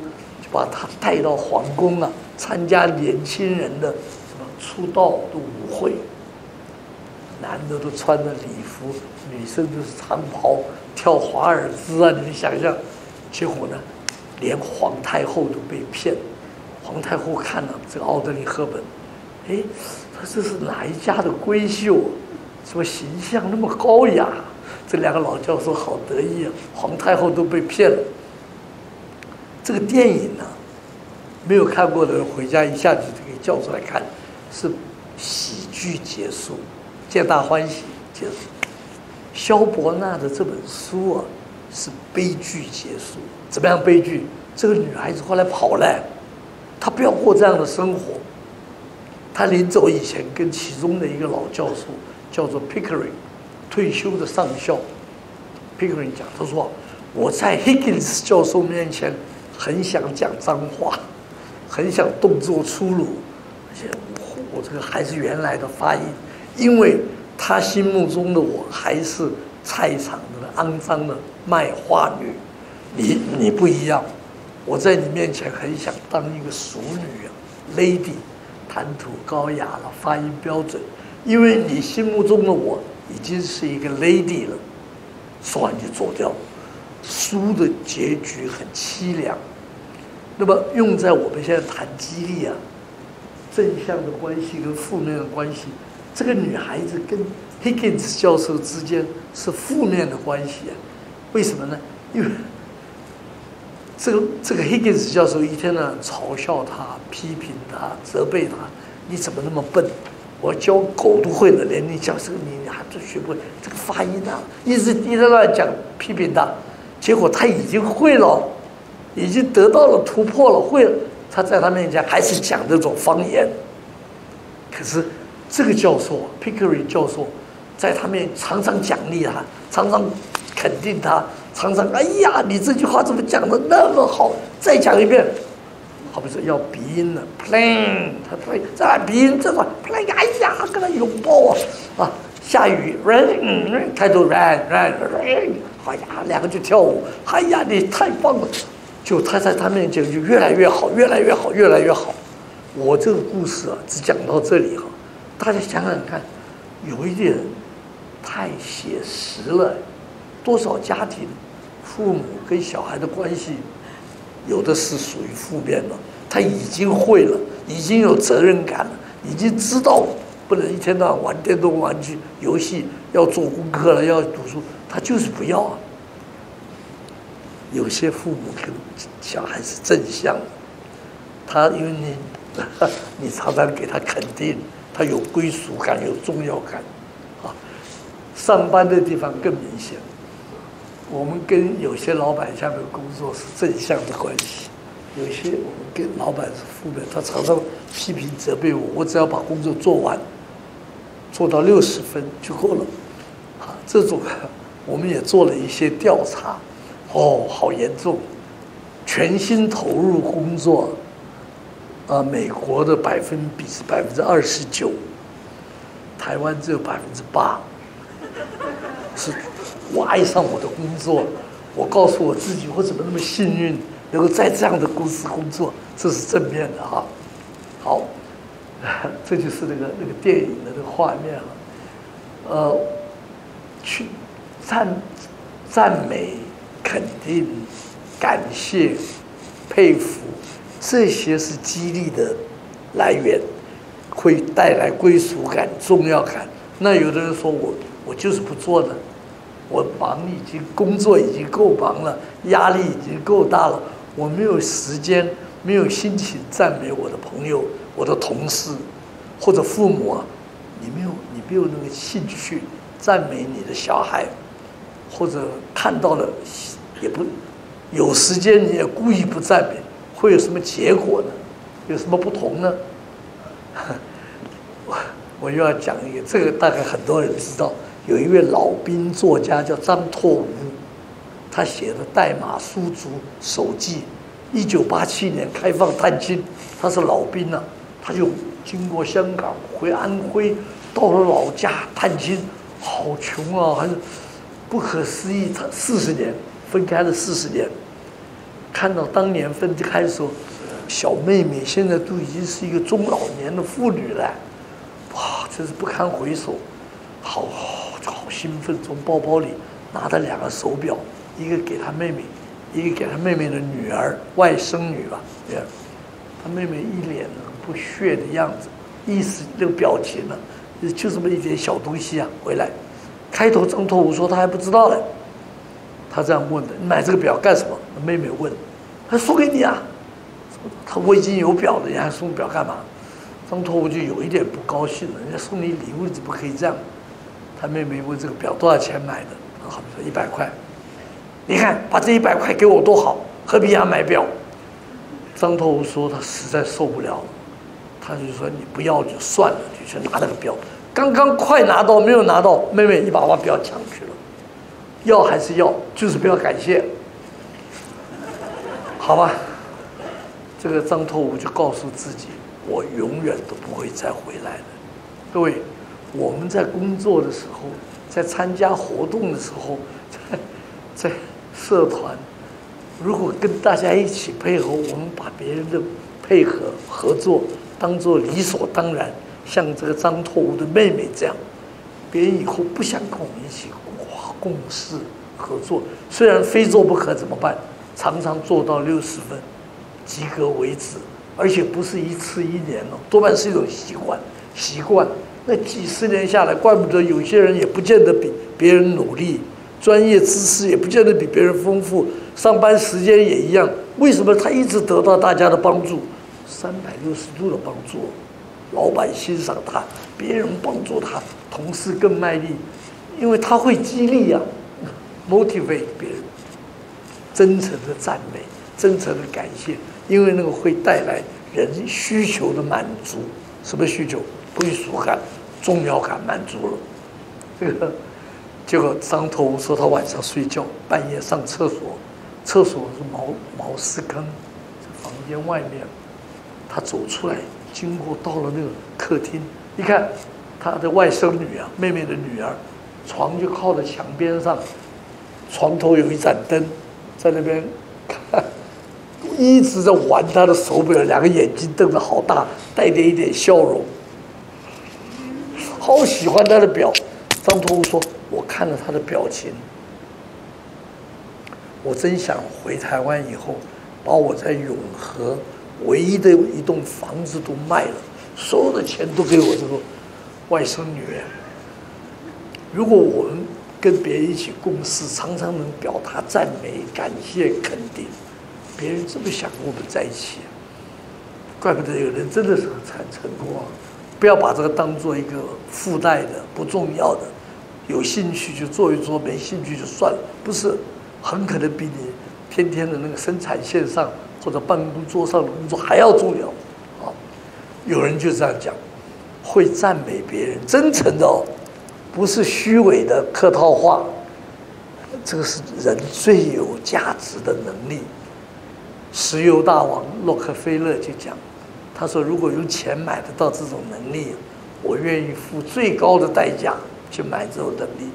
就把他带到皇宫啊，参加年轻人的什么出道的舞会，男的都穿着礼服，女生都是长袍，跳华尔兹啊，你们想象，结果呢，连皇太后都被骗。皇太后看了这个奥德里·赫本，哎，他这是哪一家的闺秀？什么形象那么高雅？这两个老教授好得意啊！皇太后都被骗了。这个电影呢，没有看过的人回家一下就可以叫出来看，是喜剧结束，皆大欢喜结束。萧伯纳的这本书啊，是悲剧结束。怎么样悲剧？这个女孩子后来跑来，她不要过这样的生活。她临走以前跟其中的一个老教授叫做 Pickering， 退休的上校 Pickering 讲，他说我在 Higgins 教授面前很想讲脏话，很想动作粗鲁，而且我这个还是原来的发音，因为他心目中的我还是菜场的肮脏的卖花女，你不一样，我在你面前很想当一个淑女啊 ，lady， 谈吐高雅了，发音标准，因为你心目中的我已经是一个 lady 了，说完就走掉。书的结局很凄凉，那么用在我们现在谈激励啊，正向的关系跟负面的关系，这个女孩子跟 Higgins 教授之间是负面的关系啊，为什么呢？因为这个 Higgins 教授一天呢嘲笑他、批评他、责备他，你怎么那么笨？我教狗都会了，连你教这个你还都学不会，这个发音啊，一直在那讲批评他，结果他已经会了，已经得到了突破了，会了，他在他面前还是讲这种方言。可是这个教授 Pickering 教授在他面前常常奖励他，常常肯定他，常常哎呀，你这句话怎么讲的那么好？再讲一遍。好比说要鼻音了 ，plane， 他 plane， 再鼻音这个 plane， 哎呀，跟他拥抱啊！下雨 rain， 开头 rain， 哎呀，两个就跳舞，哎呀，你太棒了！就他在他面前就越来越好，越来越好，越来越好。我这个故事啊，只讲到这里哈，大家想想看，有一点太写实了。多少家庭，父母跟小孩的关系，有的是属于负面的。他已经会了，已经有责任感了，已经知道不能一天到晚玩电动玩具、游戏，要做功课了，要读书，他就是不要啊。有些父母跟小孩是正向的，他因为你常常给他肯定，他有归属感，有重要感，啊，上班的地方更明显。我们跟有些老板下面工作是正向的关系，有些我们跟老板是负面，他常常批评责备我，我只要把工作做完，做到60分就够了，啊，这种我们也做了一些调查，哦，好严重，全心投入工作，美国的百分比是29%，台湾只有8%，是。我爱上我的工作，我告诉我自己，我怎么那么幸运，能够在这样的公司工作，这是正面的哈。好，这就是那个电影的那个画面啊。去赞美、肯定、感谢、佩服，这些是激励的来源，会带来归属感、重要感。那有的人说我就是不做的。我工作已经够忙了，压力已经够大了，我没有时间，没有心情赞美我的朋友、我的同事或者父母啊，你没有那个兴趣赞美你的小孩，或者看到了也不有时间你也故意不赞美，会有什么结果呢？有什么不同呢？我又要讲一个，这个大概很多人知道。有一位老兵作家叫张拓吾，他写的《代码书族手记》，1987年开放探亲，他是老兵啊，他就经过香港回安徽，到了老家探亲，好穷啊，还是不可思议，他40年分开了40年， 看到当年分开的时候，小妹妹现在都已经是一个中老年的妇女了，哇，真是不堪回首，好兴奋，从包包里拿着2个手表，一个给她妹妹，一个给她妹妹的女儿，外甥女吧，对。她妹妹一脸不屑的样子，意思那个表情呢，就这么一点小东西啊，回来。开头张拓武说他还不知道嘞，他这样问的，你买这个表干什么？妹妹问，他送给你啊。我已经有表了，你还送表干嘛？张拓武就有一点不高兴了，人家送你礼物，你怎么可以这样？他妹妹问这个表多少钱买的？好比说100块，你看把这100块给我多好，何必要买表？张拓武说他实在受不了了，他就说你不要就算了，就去拿那个表。刚刚快拿到没有拿到，妹妹一把表抢去了。要还是要，就是不要感谢，好吧？这个张拓武就告诉自己，我永远都不会再回来了。各位，我们在工作的时候，在参加活动的时候，在社团，如果跟大家一起配合，我们把别人的配合合作当作理所当然，像这个张拓武的妹妹这样，别人以后不想跟我们一起共事合作，虽然非做不可怎么办？常常做到60分，及格为止，而且不是1次1年哦，多半是一种习惯。那几十年下来，怪不得有些人也不见得比别人努力，专业知识也不见得比别人丰富，上班时间也一样。为什么他一直得到大家的帮助？360度的帮助，老板欣赏他，别人帮助他，同事更卖力，因为他会激励啊 ，motivate 别人，真诚的赞美，真诚的感谢，因为那个会带来人需求的满足。什么需求？归属感、重要感满足了。这个结果张拓武说他晚上睡觉，半夜上厕所，厕所是毛丝坑，在房间外面，他走出来，经过到了那个客厅，一看他的外甥女啊，妹妹的女儿，床就靠在墙边上，床头有一盏灯，在那边看，一直在玩他的手表，2个眼睛瞪得好大，带着一点笑容，好喜欢他的表。张拓武说：“我看了他的表情，我真想回台湾以后，把我在永和唯一的一栋房子都卖了，所有的钱都给我这个外甥女。如果我们跟别人一起共事，常常能表达赞美、感谢、肯定，别人这么想跟我们在一起，怪不得有人真的是很成功啊！不要把这个当做一个附带的、不重要的，有兴趣就做一做，没兴趣就算了，不是，很可能比你天天的那个生产线上或者办公桌上的工作还要重要啊！有人就这样讲，会赞美别人，真诚的哦，不是虚伪的客套话，这个是人最有价值的能力。石油大王洛克菲勒就讲，他说如果用钱买得到这种能力，我愿意付最高的代价去买这种能力。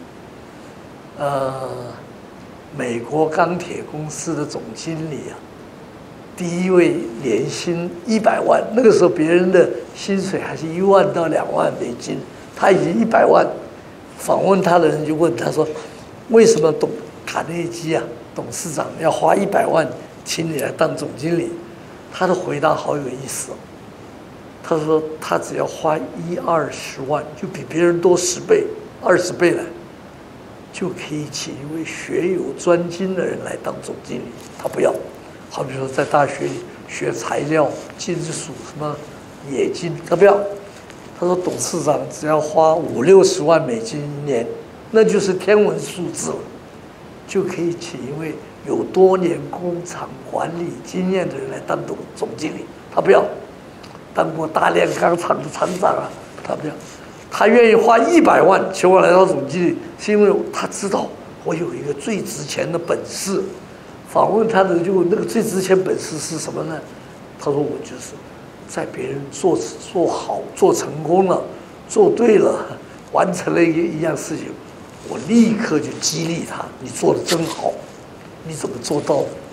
美国钢铁公司的总经理啊，第一位年薪100万，那个时候别人的薪水还是1万到2万美金，他已经100万。访问他的人就问他说：“为什么卡内基啊董事长要花100万请你来当总经理？”他的回答好有意思哦。他说他只要花20万，就比别人多10倍、20倍来，就可以请一位学有专精的人来当总经理。他不要，好比说在大学里学材料、金属什么冶金，他不要。他说董事长只要花50-60万美金1年，那就是天文数字了，就可以请一位有多年工厂管理经验的人来当总经理。他不要，当过大炼钢厂的厂长啊，他不要。他愿意花100万请我来当总经理，是因为他知道我有一个最值钱的本事。访问他的人就问那个最值钱本事是什么呢？他说我就是在别人做好、做成功了、做对了、完成了一样事情，我立刻就激励他：你做得真好，你怎么做到的？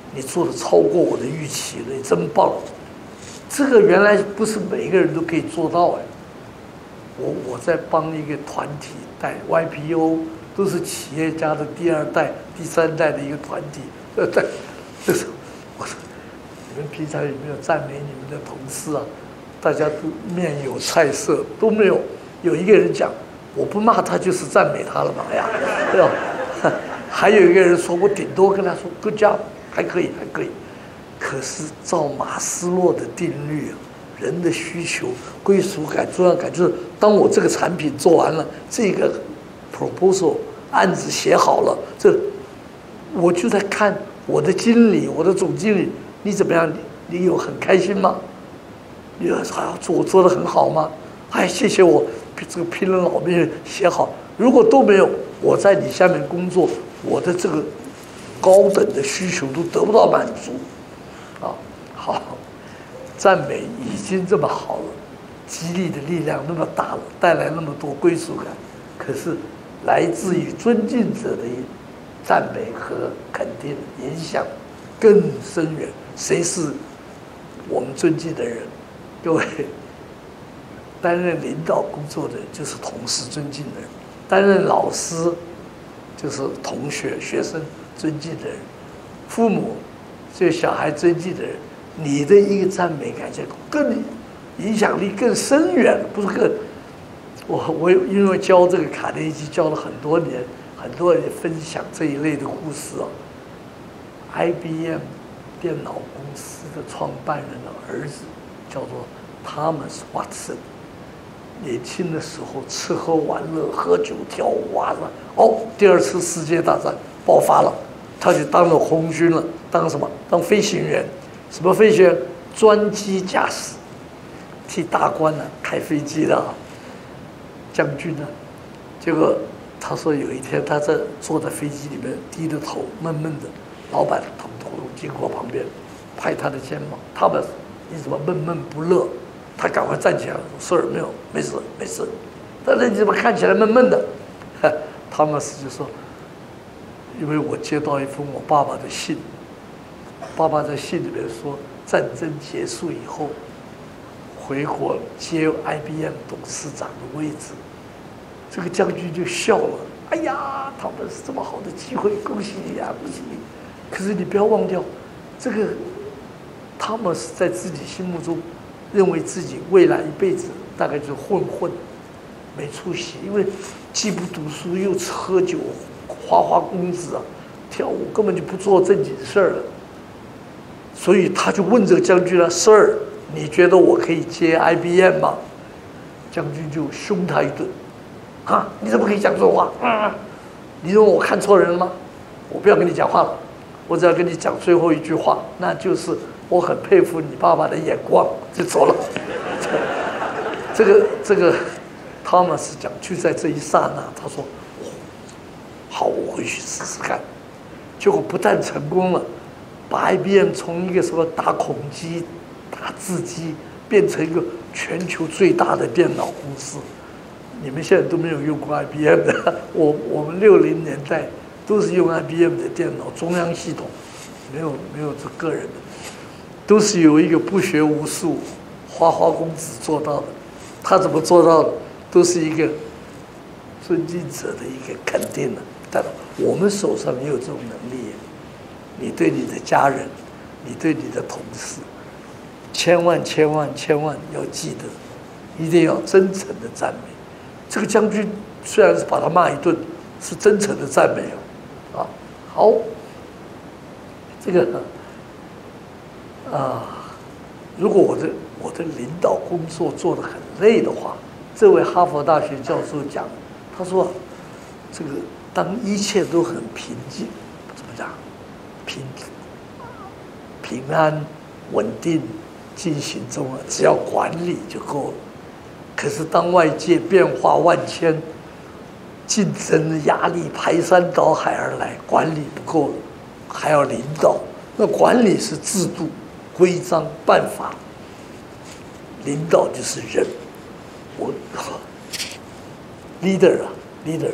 你做的超过我的预期了，你真棒。这个原来不是每一个人都可以做到哎。我在帮一个团体带 YPO， 都是企业家的第2代、第3代的一个团体。这是我说，你们平常有没有赞美你们的同事啊？大家都面有菜色，都没有。有一个人讲，我不骂他就是赞美他了嘛，哎呀，对吧？还有一个人说，我顶多跟他说 good job， 还可以，还可以。可是照马斯洛的定律啊，人的需求、归属感、重要感，就是当我这个产品做完了，这个 proposal 案子写好了，我就在看我的经理、我的总经理，你怎么样？你有很开心吗？你做得很好吗？哎，谢谢我这个拼了老命写好。如果都没有，我在你下面工作，我的这个高等的需求都得不到满足。啊，好，赞美已经这么好了，激励的力量那么大了，带来那么多归属感，可是来自于尊敬者的赞美和肯定影响更深远。谁是我们尊敬的人？各位，担任领导工作的人就是同事尊敬的人，担任老师就是同学学生尊敬的人，父母对小孩尊敬的人，你的一个赞美感觉更影响力更深远，不是更。我因为教这个卡内基教了很多年，很多人分享这一类的故事啊。IBM 电脑公司的创办人的儿子叫做 Thomas Watson， 年轻的时候吃喝玩乐、喝酒跳舞啊，第2次世界大战爆发了，他就当了红军了，当什么？当飞行员。什么飞行员？专机驾驶，替大官呢开飞机的将军呢。结果他说有一天他坐在飞机里面低着头闷闷的，老板头经过旁边，拍他的肩膀，他们你怎么闷闷不乐？他赶快站起来说 ：“Sir， 没有，没事，没事。”但是你怎么看起来闷闷的？他们就说：“因为我接到一封我爸爸的信，爸爸在信里面说，战争结束以后，回国接 IBM 董事长的位置。”这个将军就笑了：“哎呀，他们是这么好的机会，恭喜你啊，恭喜你！可是你不要忘掉，这个他们是在自己心目中认为自己未来一辈子大概就是混，没出息，因为既不读书又喝酒，花公子啊，跳舞，根本就不做正经事儿了。所以他就问这个将军了 ：“Sir， 你觉得我可以接 IBM 吗？”将军就凶他一顿。啊！你怎么可以讲这种话？你认为我看错人了吗？我不要跟你讲话了，我只要跟你讲最后一句话，那就是我很佩服你爸爸的眼光，就走了。这个汤马斯讲，就在这一刹那，他说：“好，我回去试试看。”结果不但成功了，把 IBM 从一个什么打孔机、打字机，变成一个全球最大的电脑公司。你们现在都没有用过 IBM 的，我们60年代都是用 IBM 的电脑，中央系统，没有这个人的，都是有一个不学无术、花公子做到的。他怎么做到的？都是一个尊敬者的一个肯定的。但我们手上也有这种能力，你对你的家人，你对你的同事，千万要记得，一定要真诚的赞美。这个将军虽然是把他骂一顿，是真诚的赞美啊。好，这个如果我的领导工作做得很累的话，这位哈佛大学教授讲，他说，这个当一切都很平静，怎么讲？平安稳定进行中了，只要管理就够了。可是当外界变化万千，竞争压力排山倒海而来，管理不够了，还要领导。那管理是制度、规章、办法，领导就是人。我 leader，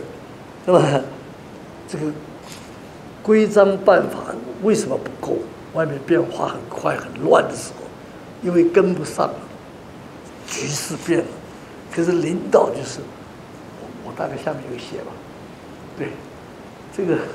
那么这个规章办法为什么不够？ 外面变化很快很乱的时候，因为跟不上了，局势变了。可是领导就是我大概下面有写吧，对，这个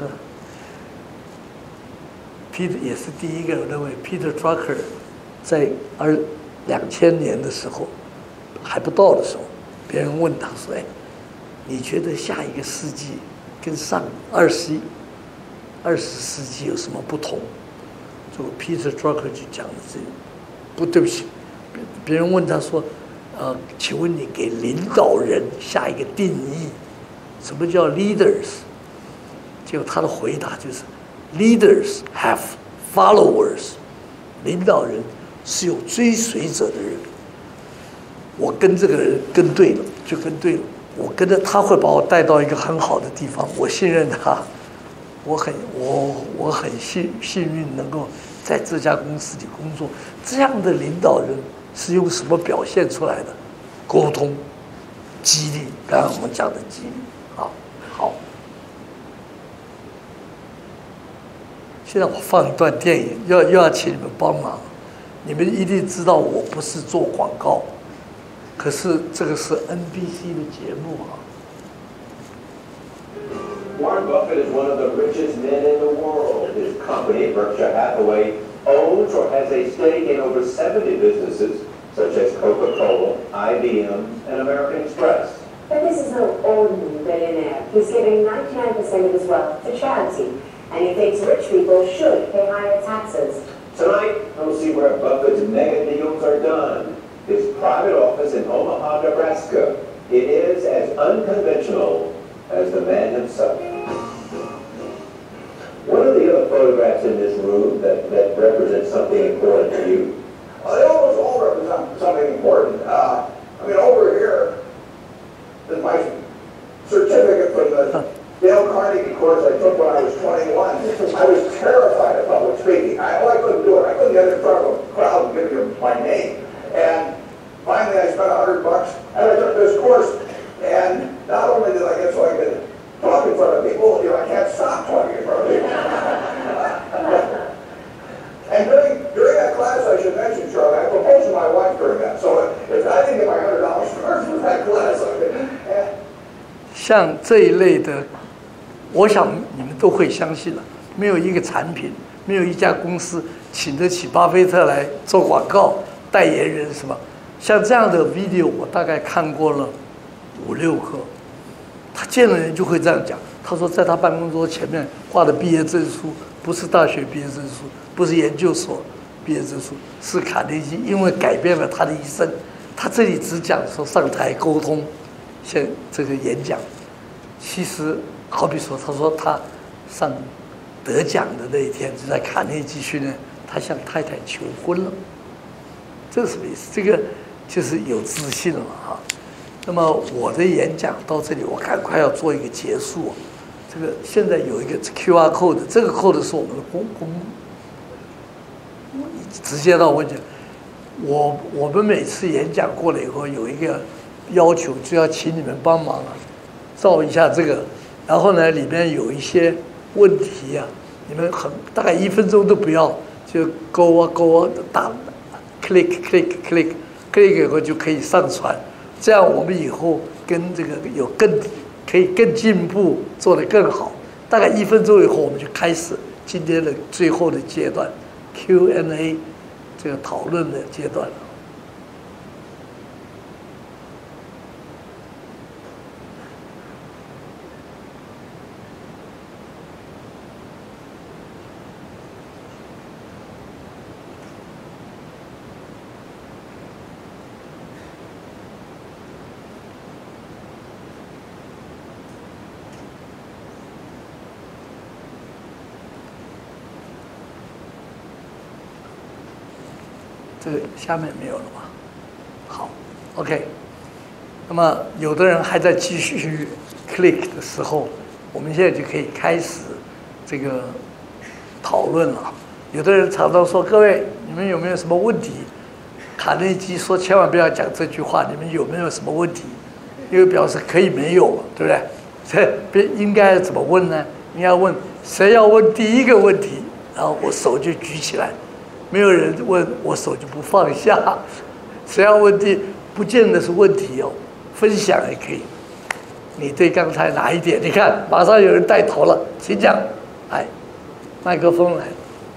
Peter 也是第一个，我认为 Peter Drucker 在2000年的时候还不到的时候，别人问他说：“哎，你觉得下一个世纪跟上20世纪有什么不同？”这个 Peter Drucker 就讲了这个，对不起，别人问他说：“请问你给领导人下一个定义，什么叫 leaders？” 结果他的回答就是：“Leaders have followers。”领导人是有追随者的人。我跟这个人跟对了，就跟对了。我跟着他会把我带到一个很好的地方，我信任他。我很幸运能够在这家公司里工作。这样的领导人是用什么表现出来的？沟通、激励，刚刚我们讲的激励。好。现在我放一段电影，又要请你们帮忙。你们一定知道我不是做广告，可是这个是 NBC 的节目啊。 Warren Buffett is one of the richest men in the world. His company, Berkshire Hathaway, owns or has a stake in over 70 businesses, such as Coca-Cola, IBM, and American Express. But this is no ordinary billionaire. He's giving 99% of his wealth to charity, and he thinks rich people should pay higher taxes. Tonight, we'll see where Buffett's mega deals are done. His private office in Omaha, Nebraska. It is as unconventional as the man himself. What are the other photographs in this room that represent something important to you? They almost all represent something important. Over here is my certificate from the Dale Carnegie course I took when I was 21. I was terrified of public speaking. I couldn't do it. I couldn't get in front of a crowd and give you my name. And finally I spent $100 and I took this course. And not only did I get so I could talk in front of people, I can't stop talking in front of people. And during that class, I should mention, Charlie, I proposed to my wife during that. So if I didn't get my $100 for that class, I 像这一类的，我想你们都会相信了。没有一个产品，没有一家公司请得起巴菲特来做广告代言人什么。像这样的 video， 我大概看过了5、6个。他见了人就会这样讲。他说，在他办公桌前面挂的毕业证书，不是大学毕业证书，不是研究所毕业证书，是卡内基，因为改变了他的一生。他这里只讲说上台沟通，像这个演讲。其实好比说，他说他上得奖的那一天，就在卡内基训练，他向太太求婚了。这是什么意思？这个就是有自信了哈。那么我的演讲到这里，我赶快要做一个结束。这个现在有一个 QR code， 这个 code 是我们的公直接到我讲，我们每次演讲过了以后，有一个要求，就要请你们帮忙啊，照一下这个。然后呢，里面有一些问题啊，你们大概1分钟都不要，就勾啊打 click 以后就可以上传。这样我们以后跟这个可以更进步，做得更好。大概1分钟以后，我们就开始今天的最后的阶段 Q&A 这个讨论的阶段了。这个下面没有了吧？好 ，OK。那么有的人还在继续 click 的时候，我们现在就可以开始这个讨论了。有的人常常说：“各位，你们有没有什么问题？”卡内基说：“千万不要讲这句话，你们有没有什么问题？”因为表示可以没有，对不对？这应该怎么问呢？应该问谁要问第一个问题， 然后我手就举起来，没有人问我手就不放下。谁要问题不见得是问题哦，分享也可以。你对刚才哪一点？你看，马上有人带头了，请讲。哎，麦克风来。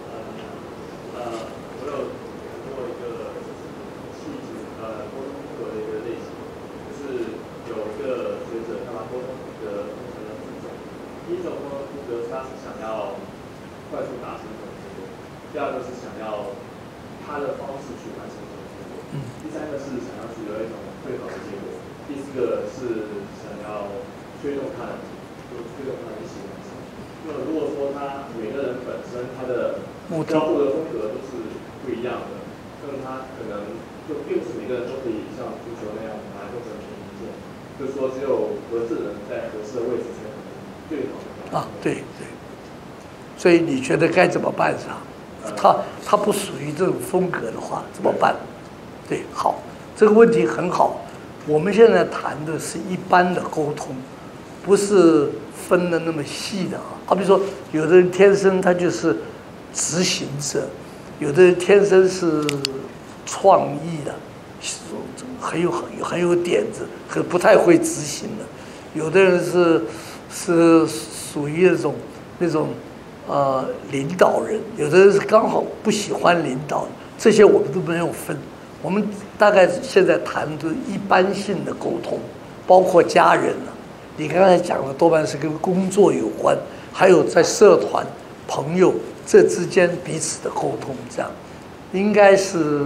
我有做一个细致沟通风格的一个类型，就是有一个学者他把沟通风格分成了4种。第一种沟通风格，他是想要快速达成一种结果；第二个是想要他的方式去完成这种结果；第三个是想要取得一种最好的结果；第4个是想要推动他的一起完成。那如果说他每个人本身他的交互的风格都是不一样的，那么他可能就并不是每个人都可以像足球那样拿做成平行线，就是说只有合适的人在合适的位置才可能最好的啊，对对。所以你觉得该怎么办是吧？他不属于这种风格的话怎么办？对，好，这个问题很好。我们现在谈的是一般的沟通，不是分的那么细的啊。好比说，有的人天生他就是执行者，有的人天生是创意的，很有点子，可不太会执行的。有的人是属于那种领导人，有的人是刚好不喜欢领导，这些我们都没有分。我们大概现在谈的一般性的沟通，包括家人啊，你刚才讲的多半是跟工作有关，还有在社团、朋友这之间彼此的沟通，这样应该是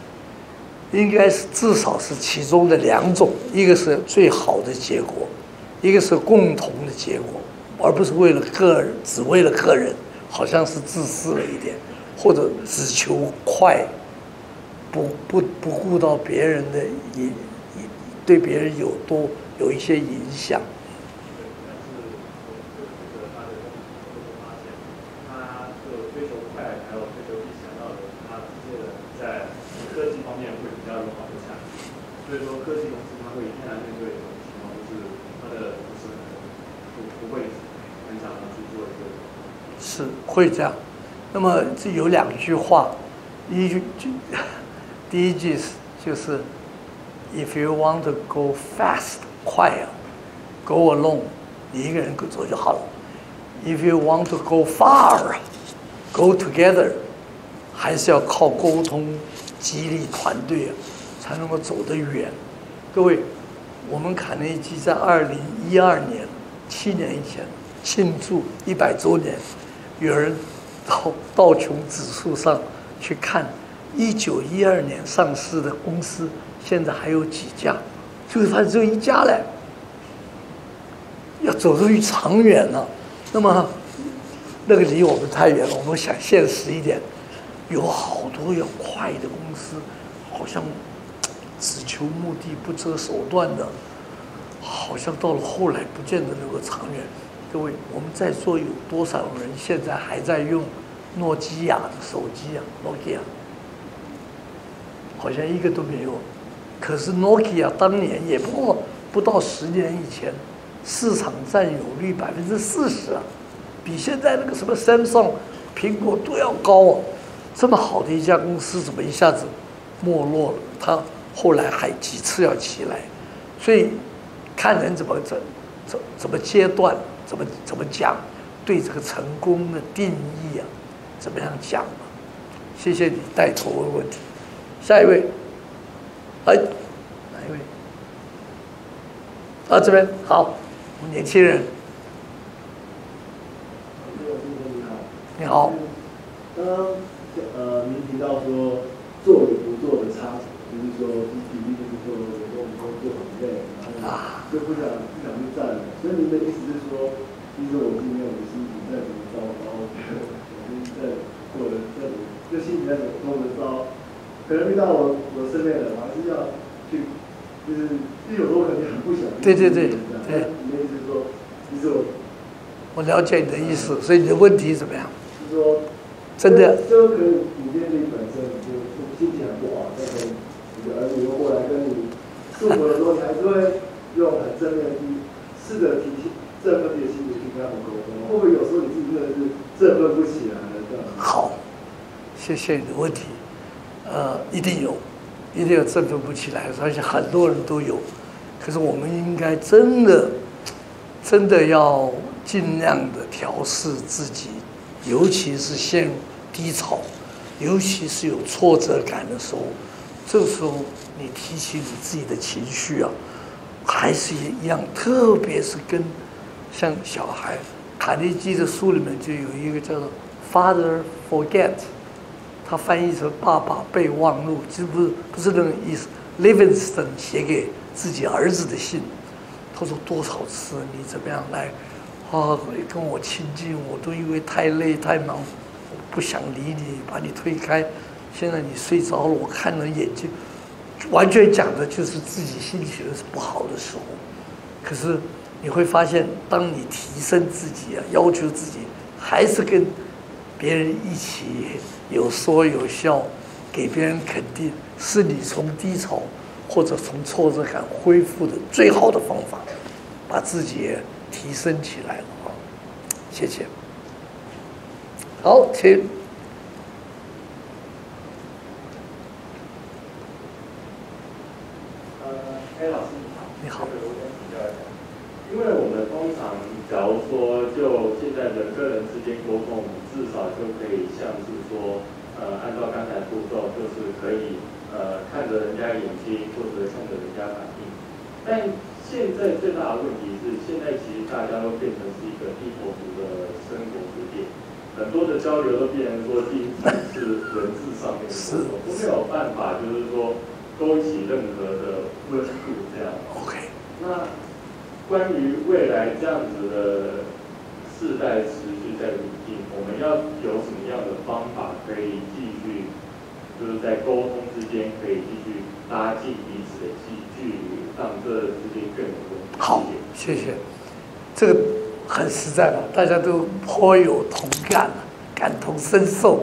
至少是其中的2种，一个是最好的结果，一个是共同的结果，而不是只为了个人，好像是自私了一点，或者只求快，不顾到别人的对别人有一些影响。 所以说，科技公司它会天然面对一种情况，就是它的同事不会很想要去做一个。 是会这样。那么这有2句话，第一句就是 ，If you want to go fast， 快啊 ，go alone， 你一个人走就好了。If you want to go far，go together， 还是要靠沟通、激励团队啊。才能够走得远。各位，我们卡内基在2012年，7年以前庆祝100周年，有人到道琼指数上去看1912年上市的公司，现在还有几家，就是它只有1家嘞。要走出去长远了，那么那个离我们太远了。我们想现实一点，有好多要快的公司，好像只求目的不择手段的，好像到了后来不见得能够长远。各位，我们在座有多少人现在还在用诺基亚的手机啊 ？Nokia 好像一个都没有。可是 Nokia 当年也不到10年以前，市场占有率40%啊，比现在那个什么 Samsung、苹果都要高啊！这么好的一家公司，怎么一下子没落了？它后来还几次要起来，所以看人怎么阶段，怎么讲，对这个成功的定义啊，怎么样讲啊？谢谢你带头问问题。下一位，哪一位？这边好，年轻人。你好。 刚刚您提到说做与不做的差别。就是说，体力就是说，有时候我们工作很累，然后就不想去站了。所以您的意思是说，其实我今天我的心情再怎么糟糕，我在过得再怎么，就心情再怎么多么糟，可能遇到我身边的人，我还是要去，就是有时候可能很不想。 对。 您的意思是说，其实我了解你的意思，所以你的问题怎么样？ 就是说， 真的。 就可能你今天自己本身就心情很不好，但是。儿女又过来跟你诉苦的时候，你还是会用很正面的试着提起振奋自己的心情去跟他们沟通。会不会有时候你自己真的是振奋不起来了，在好，谢谢你的问题。一定有振奋不起来，而且很多人都有。可是我们应该真的要尽量的调试自己，尤其是陷入低潮，尤其是有挫折感的时候，这个时候你提起你自己的情绪啊，还是一样，特别是跟像小孩，卡内基的书里面就有一个叫做 Father Forget， 他翻译成爸爸备忘录，其实不是那个意思。Livingston 写给自己儿子的信，他说多少次你怎么样来跟我亲近，我都因为太累太忙，我不想理你，把你推开。现在你睡着了，我看了眼睛，完全讲的就是自己心情是不好的时候。可是你会发现，当你提升自己啊，要求自己，还是跟别人一起有说有笑，给别人肯定，是你从低潮或者从挫折感恢复的最好的方法，把自己提升起来了啊！谢谢。好，请。 老师你好。 我想请教一下，因为我们通常假如说就现在人跟人之间沟通，至少就可以像是说，按照刚才步骤，就是可以看着人家眼睛，或者看着人家反应。但现在最大的问题是，现在其实大家都变成是一个低头族的生活之变，很多的交流都变成说第一是文字上面的沟通，都没有办法就是说勾起任何的温度这样。 OK。 那关于未来这样子的世代持续在临近，我们要有什么样的方法可以继续，就是在沟通之间可以继续拉近彼此的距离，让这之间更有温度。 好，谢谢。这个很实在了，大家都颇有同感，感同身受。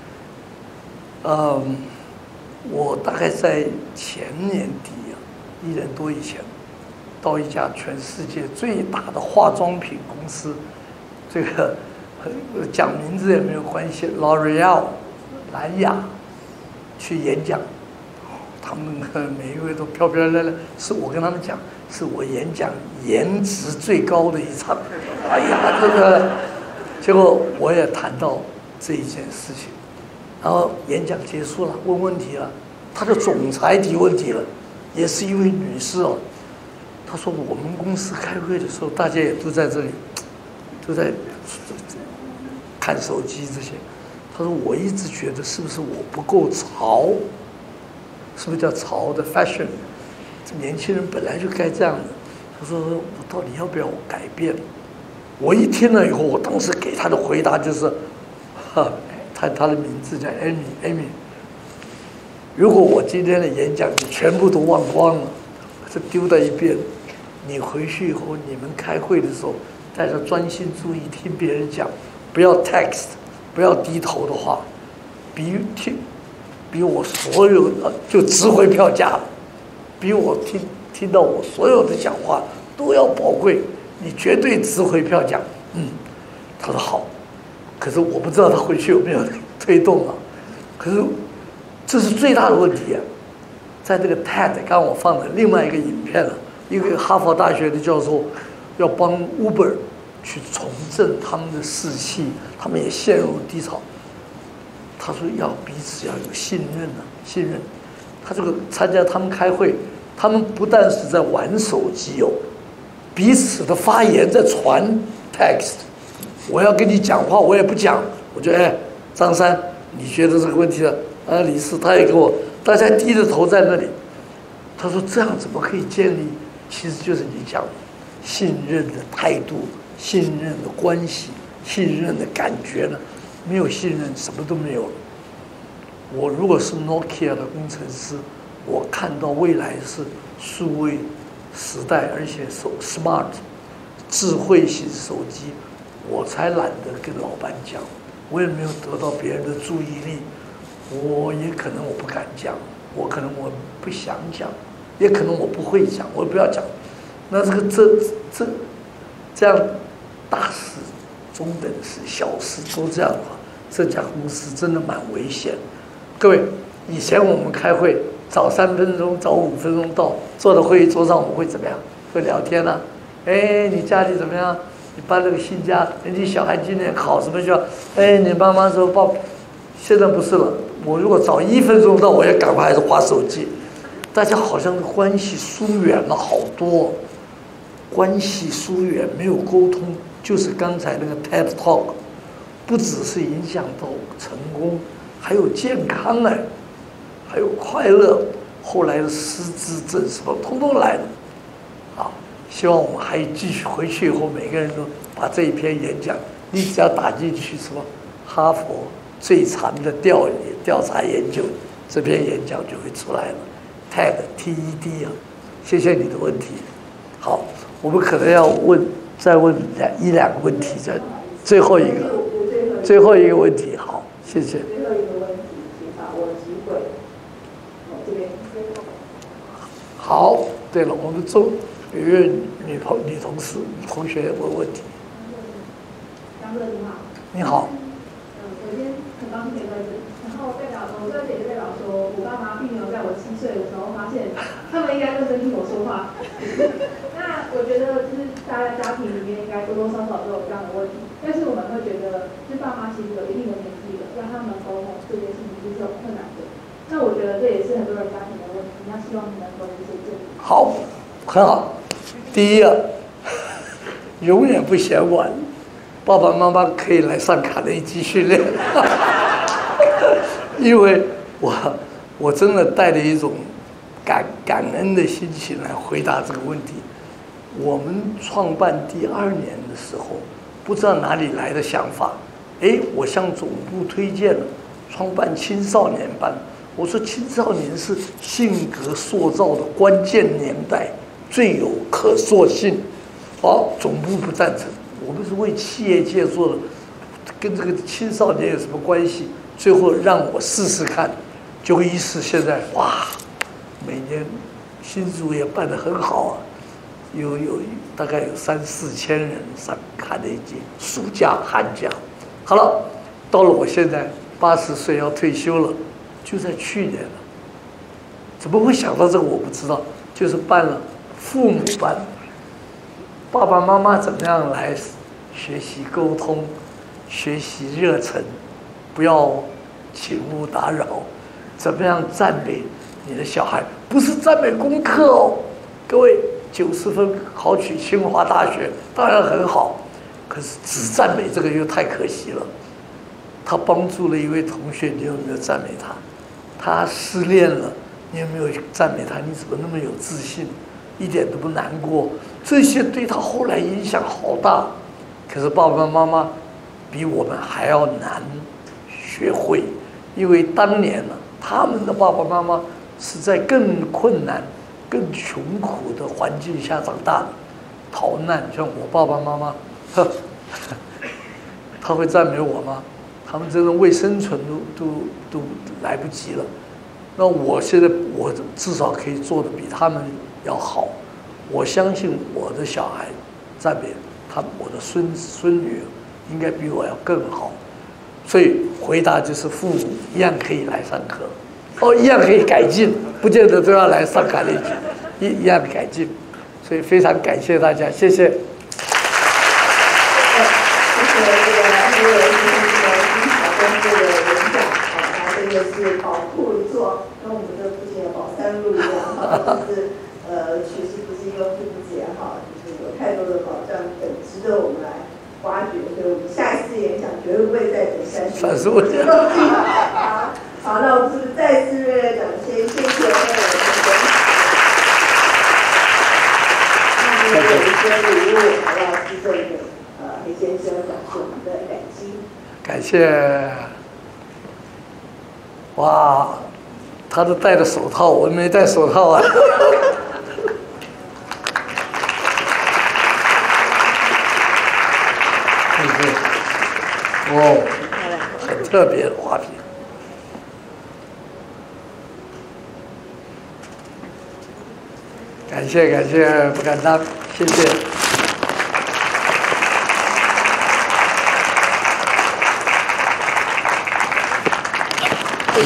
我大概在前年底1年多以前，到一家全世界最大的化妆品公司，这个讲名字也没有关系 ，L'Oreal 蓝雅去演讲，他们每一位都漂漂亮亮，是我跟他们讲，是我演讲颜值最高的一场。哎呀，这个结果我也谈到这一件事情，然后演讲结束了，问问题了，他的总裁提问题了，也是一位女士哦。他说我们公司开会的时候，大家也都在这里，都在看手机这些。他说我一直觉得是不是我不够潮，是不是叫潮的 fashion？ 这年轻人本来就该这样的。他说我到底要不要改变？我一听了以后，我当时给他的回答就是，他的名字叫 Amy。如果我今天的演讲你全部都忘光了，这丢到一边，你回去以后你们开会的时候，大家专心注意听别人讲，不要 text， 不要低头的话，比我所有的就值回票价了，比我听到我所有的讲话都要宝贵，你绝对值回票价。他说好，可是我不知道他回去有没有推动啊。可是这是最大的问题啊！在这个 TED 刚刚我放的另外一个影片了，一个哈佛大学的教授要帮 Uber 去重振他们的士气，他们也陷入低潮。他说要彼此要有信任啊，信任。他这个参加他们开会，他们不但是在玩手机哦，彼此的发言在传 text。我要跟你讲话，我也不讲，我就张三，你觉得这个问题李四他也跟我，大家低着头在那里。他说这样怎么可以建立？其实就是你讲信任的态度、信任的关系、信任的感觉呢。没有信任，什么都没有了。我如果是 Nokia 的工程师，我看到未来是数位时代，而且smart 智慧型手机，我才懒得跟老板讲，我也没有得到别人的注意力，我也可能我不敢讲，我可能我不想讲，也可能我不会讲，我不要讲。那这样大事、中等事、小事都这样的话， 这家公司真的蛮危险。各位，以前我们开会早3分钟，早5分钟到，坐在会议桌上我们会怎么样？会聊天啊。哎，你家里怎么样？你搬了个新家，你小孩今年考什么学校？哎，你妈妈说报。现在不是了，我如果早1分钟到，我也赶快还是滑手机。大家好像关系疏远了好多，关系疏远没有沟通，就是刚才那个 TED Talk， 不只是影响到成功，还有健康哎，还有快乐，后来的失智症什么通通来了。好，希望我们还继续回去以后，每个人都把这一篇演讲，你只要打进去什么哈佛最长的调查研究，这篇演讲就会出来了。TED 啊，谢谢你的问题。好，我们可能要再问1-2个问题，最后一个问题。好，谢谢。 最后一个问题，请把握机会。这边。 好，对了，我们有一位女同学问问题。 张哥你好。 你好。 首先很高兴可以在这里，然后我这姐就代表说，我爸妈并没有在我7岁的时候发现，他们应该认真听我说话。那我觉得就是大家家庭里面应该多多少少都有这样的问题，但是我们会觉得，就是爸妈其实有一定的年纪了，让他们沟通这件事情其实有困难的。那我觉得这也是很多人家庭的问题，那希望你能够一些建议。 好，很好。第一啊，永远不嫌晚。爸爸妈妈可以来上卡内基训练，因为我真的带着一种感恩的心情来回答这个问题。我们创办第2年的时候，不知道哪里来的想法，我向总部推荐了创办青少年班。我说青少年是性格塑造的关键年代，最有可塑性。好，总部不赞成。我们是为企业界做的，跟这个青少年有什么关系？最后让我试试看，结果一试，现在哇，每年新竹也办得很好啊，大概有3-4千人上看了一节暑假寒假。好了，到了我现在80岁要退休了，就在去年了。怎么会想到这个我不知道，就是办了父母班。爸爸妈妈怎么样来学习沟通，学习热忱，不要请勿打扰，怎么样赞美你的小孩，不是赞美功课哦。各位90分考取清华大学当然很好，可是只赞美这个又太可惜了。他帮助了一位同学，你有没有赞美他？他失恋了，你有没有赞美他？你怎么那么有自信，一点都不难过？这些对他后来影响好大，可是爸爸妈妈比我们还要难学会，因为当年呢，他们的爸爸妈妈是在更困难、更穷苦的环境下长大的，逃难。像我爸爸妈妈，他会赞美我吗？他们真的为生存都来不及了。那我现在我至少可以做的比他们要好。我相信我的小孩赞美我的孙女应该比我要更好，所以回答就是父母一样可以来上课，一样可以改进，不见得都要来上卡内基，一样改进。所以非常感谢大家，谢谢。 这个是宝库座，跟我们的父亲的宝山路一样，就是学习不是一个不解哈，就是有太多的宝藏等值得我们来挖掘，所以我们下一次演讲绝对不会再等35分钟。好，那我们是不是再次热烈掌声，谢谢各位同学。那么有一些礼物还要致赠给黑先生，表示我们的感激。 感谢。哇，他都戴着手套，我没戴手套啊。很特别的花瓶。感谢，不敢当，谢谢。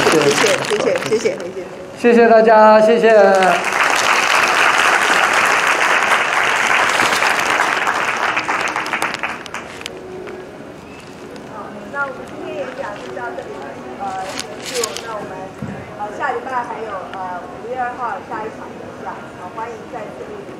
谢谢大家，谢谢。 那我们今天演讲就到这里结束。那我们下礼拜还有5月2号下一场演讲，欢迎再次莅临。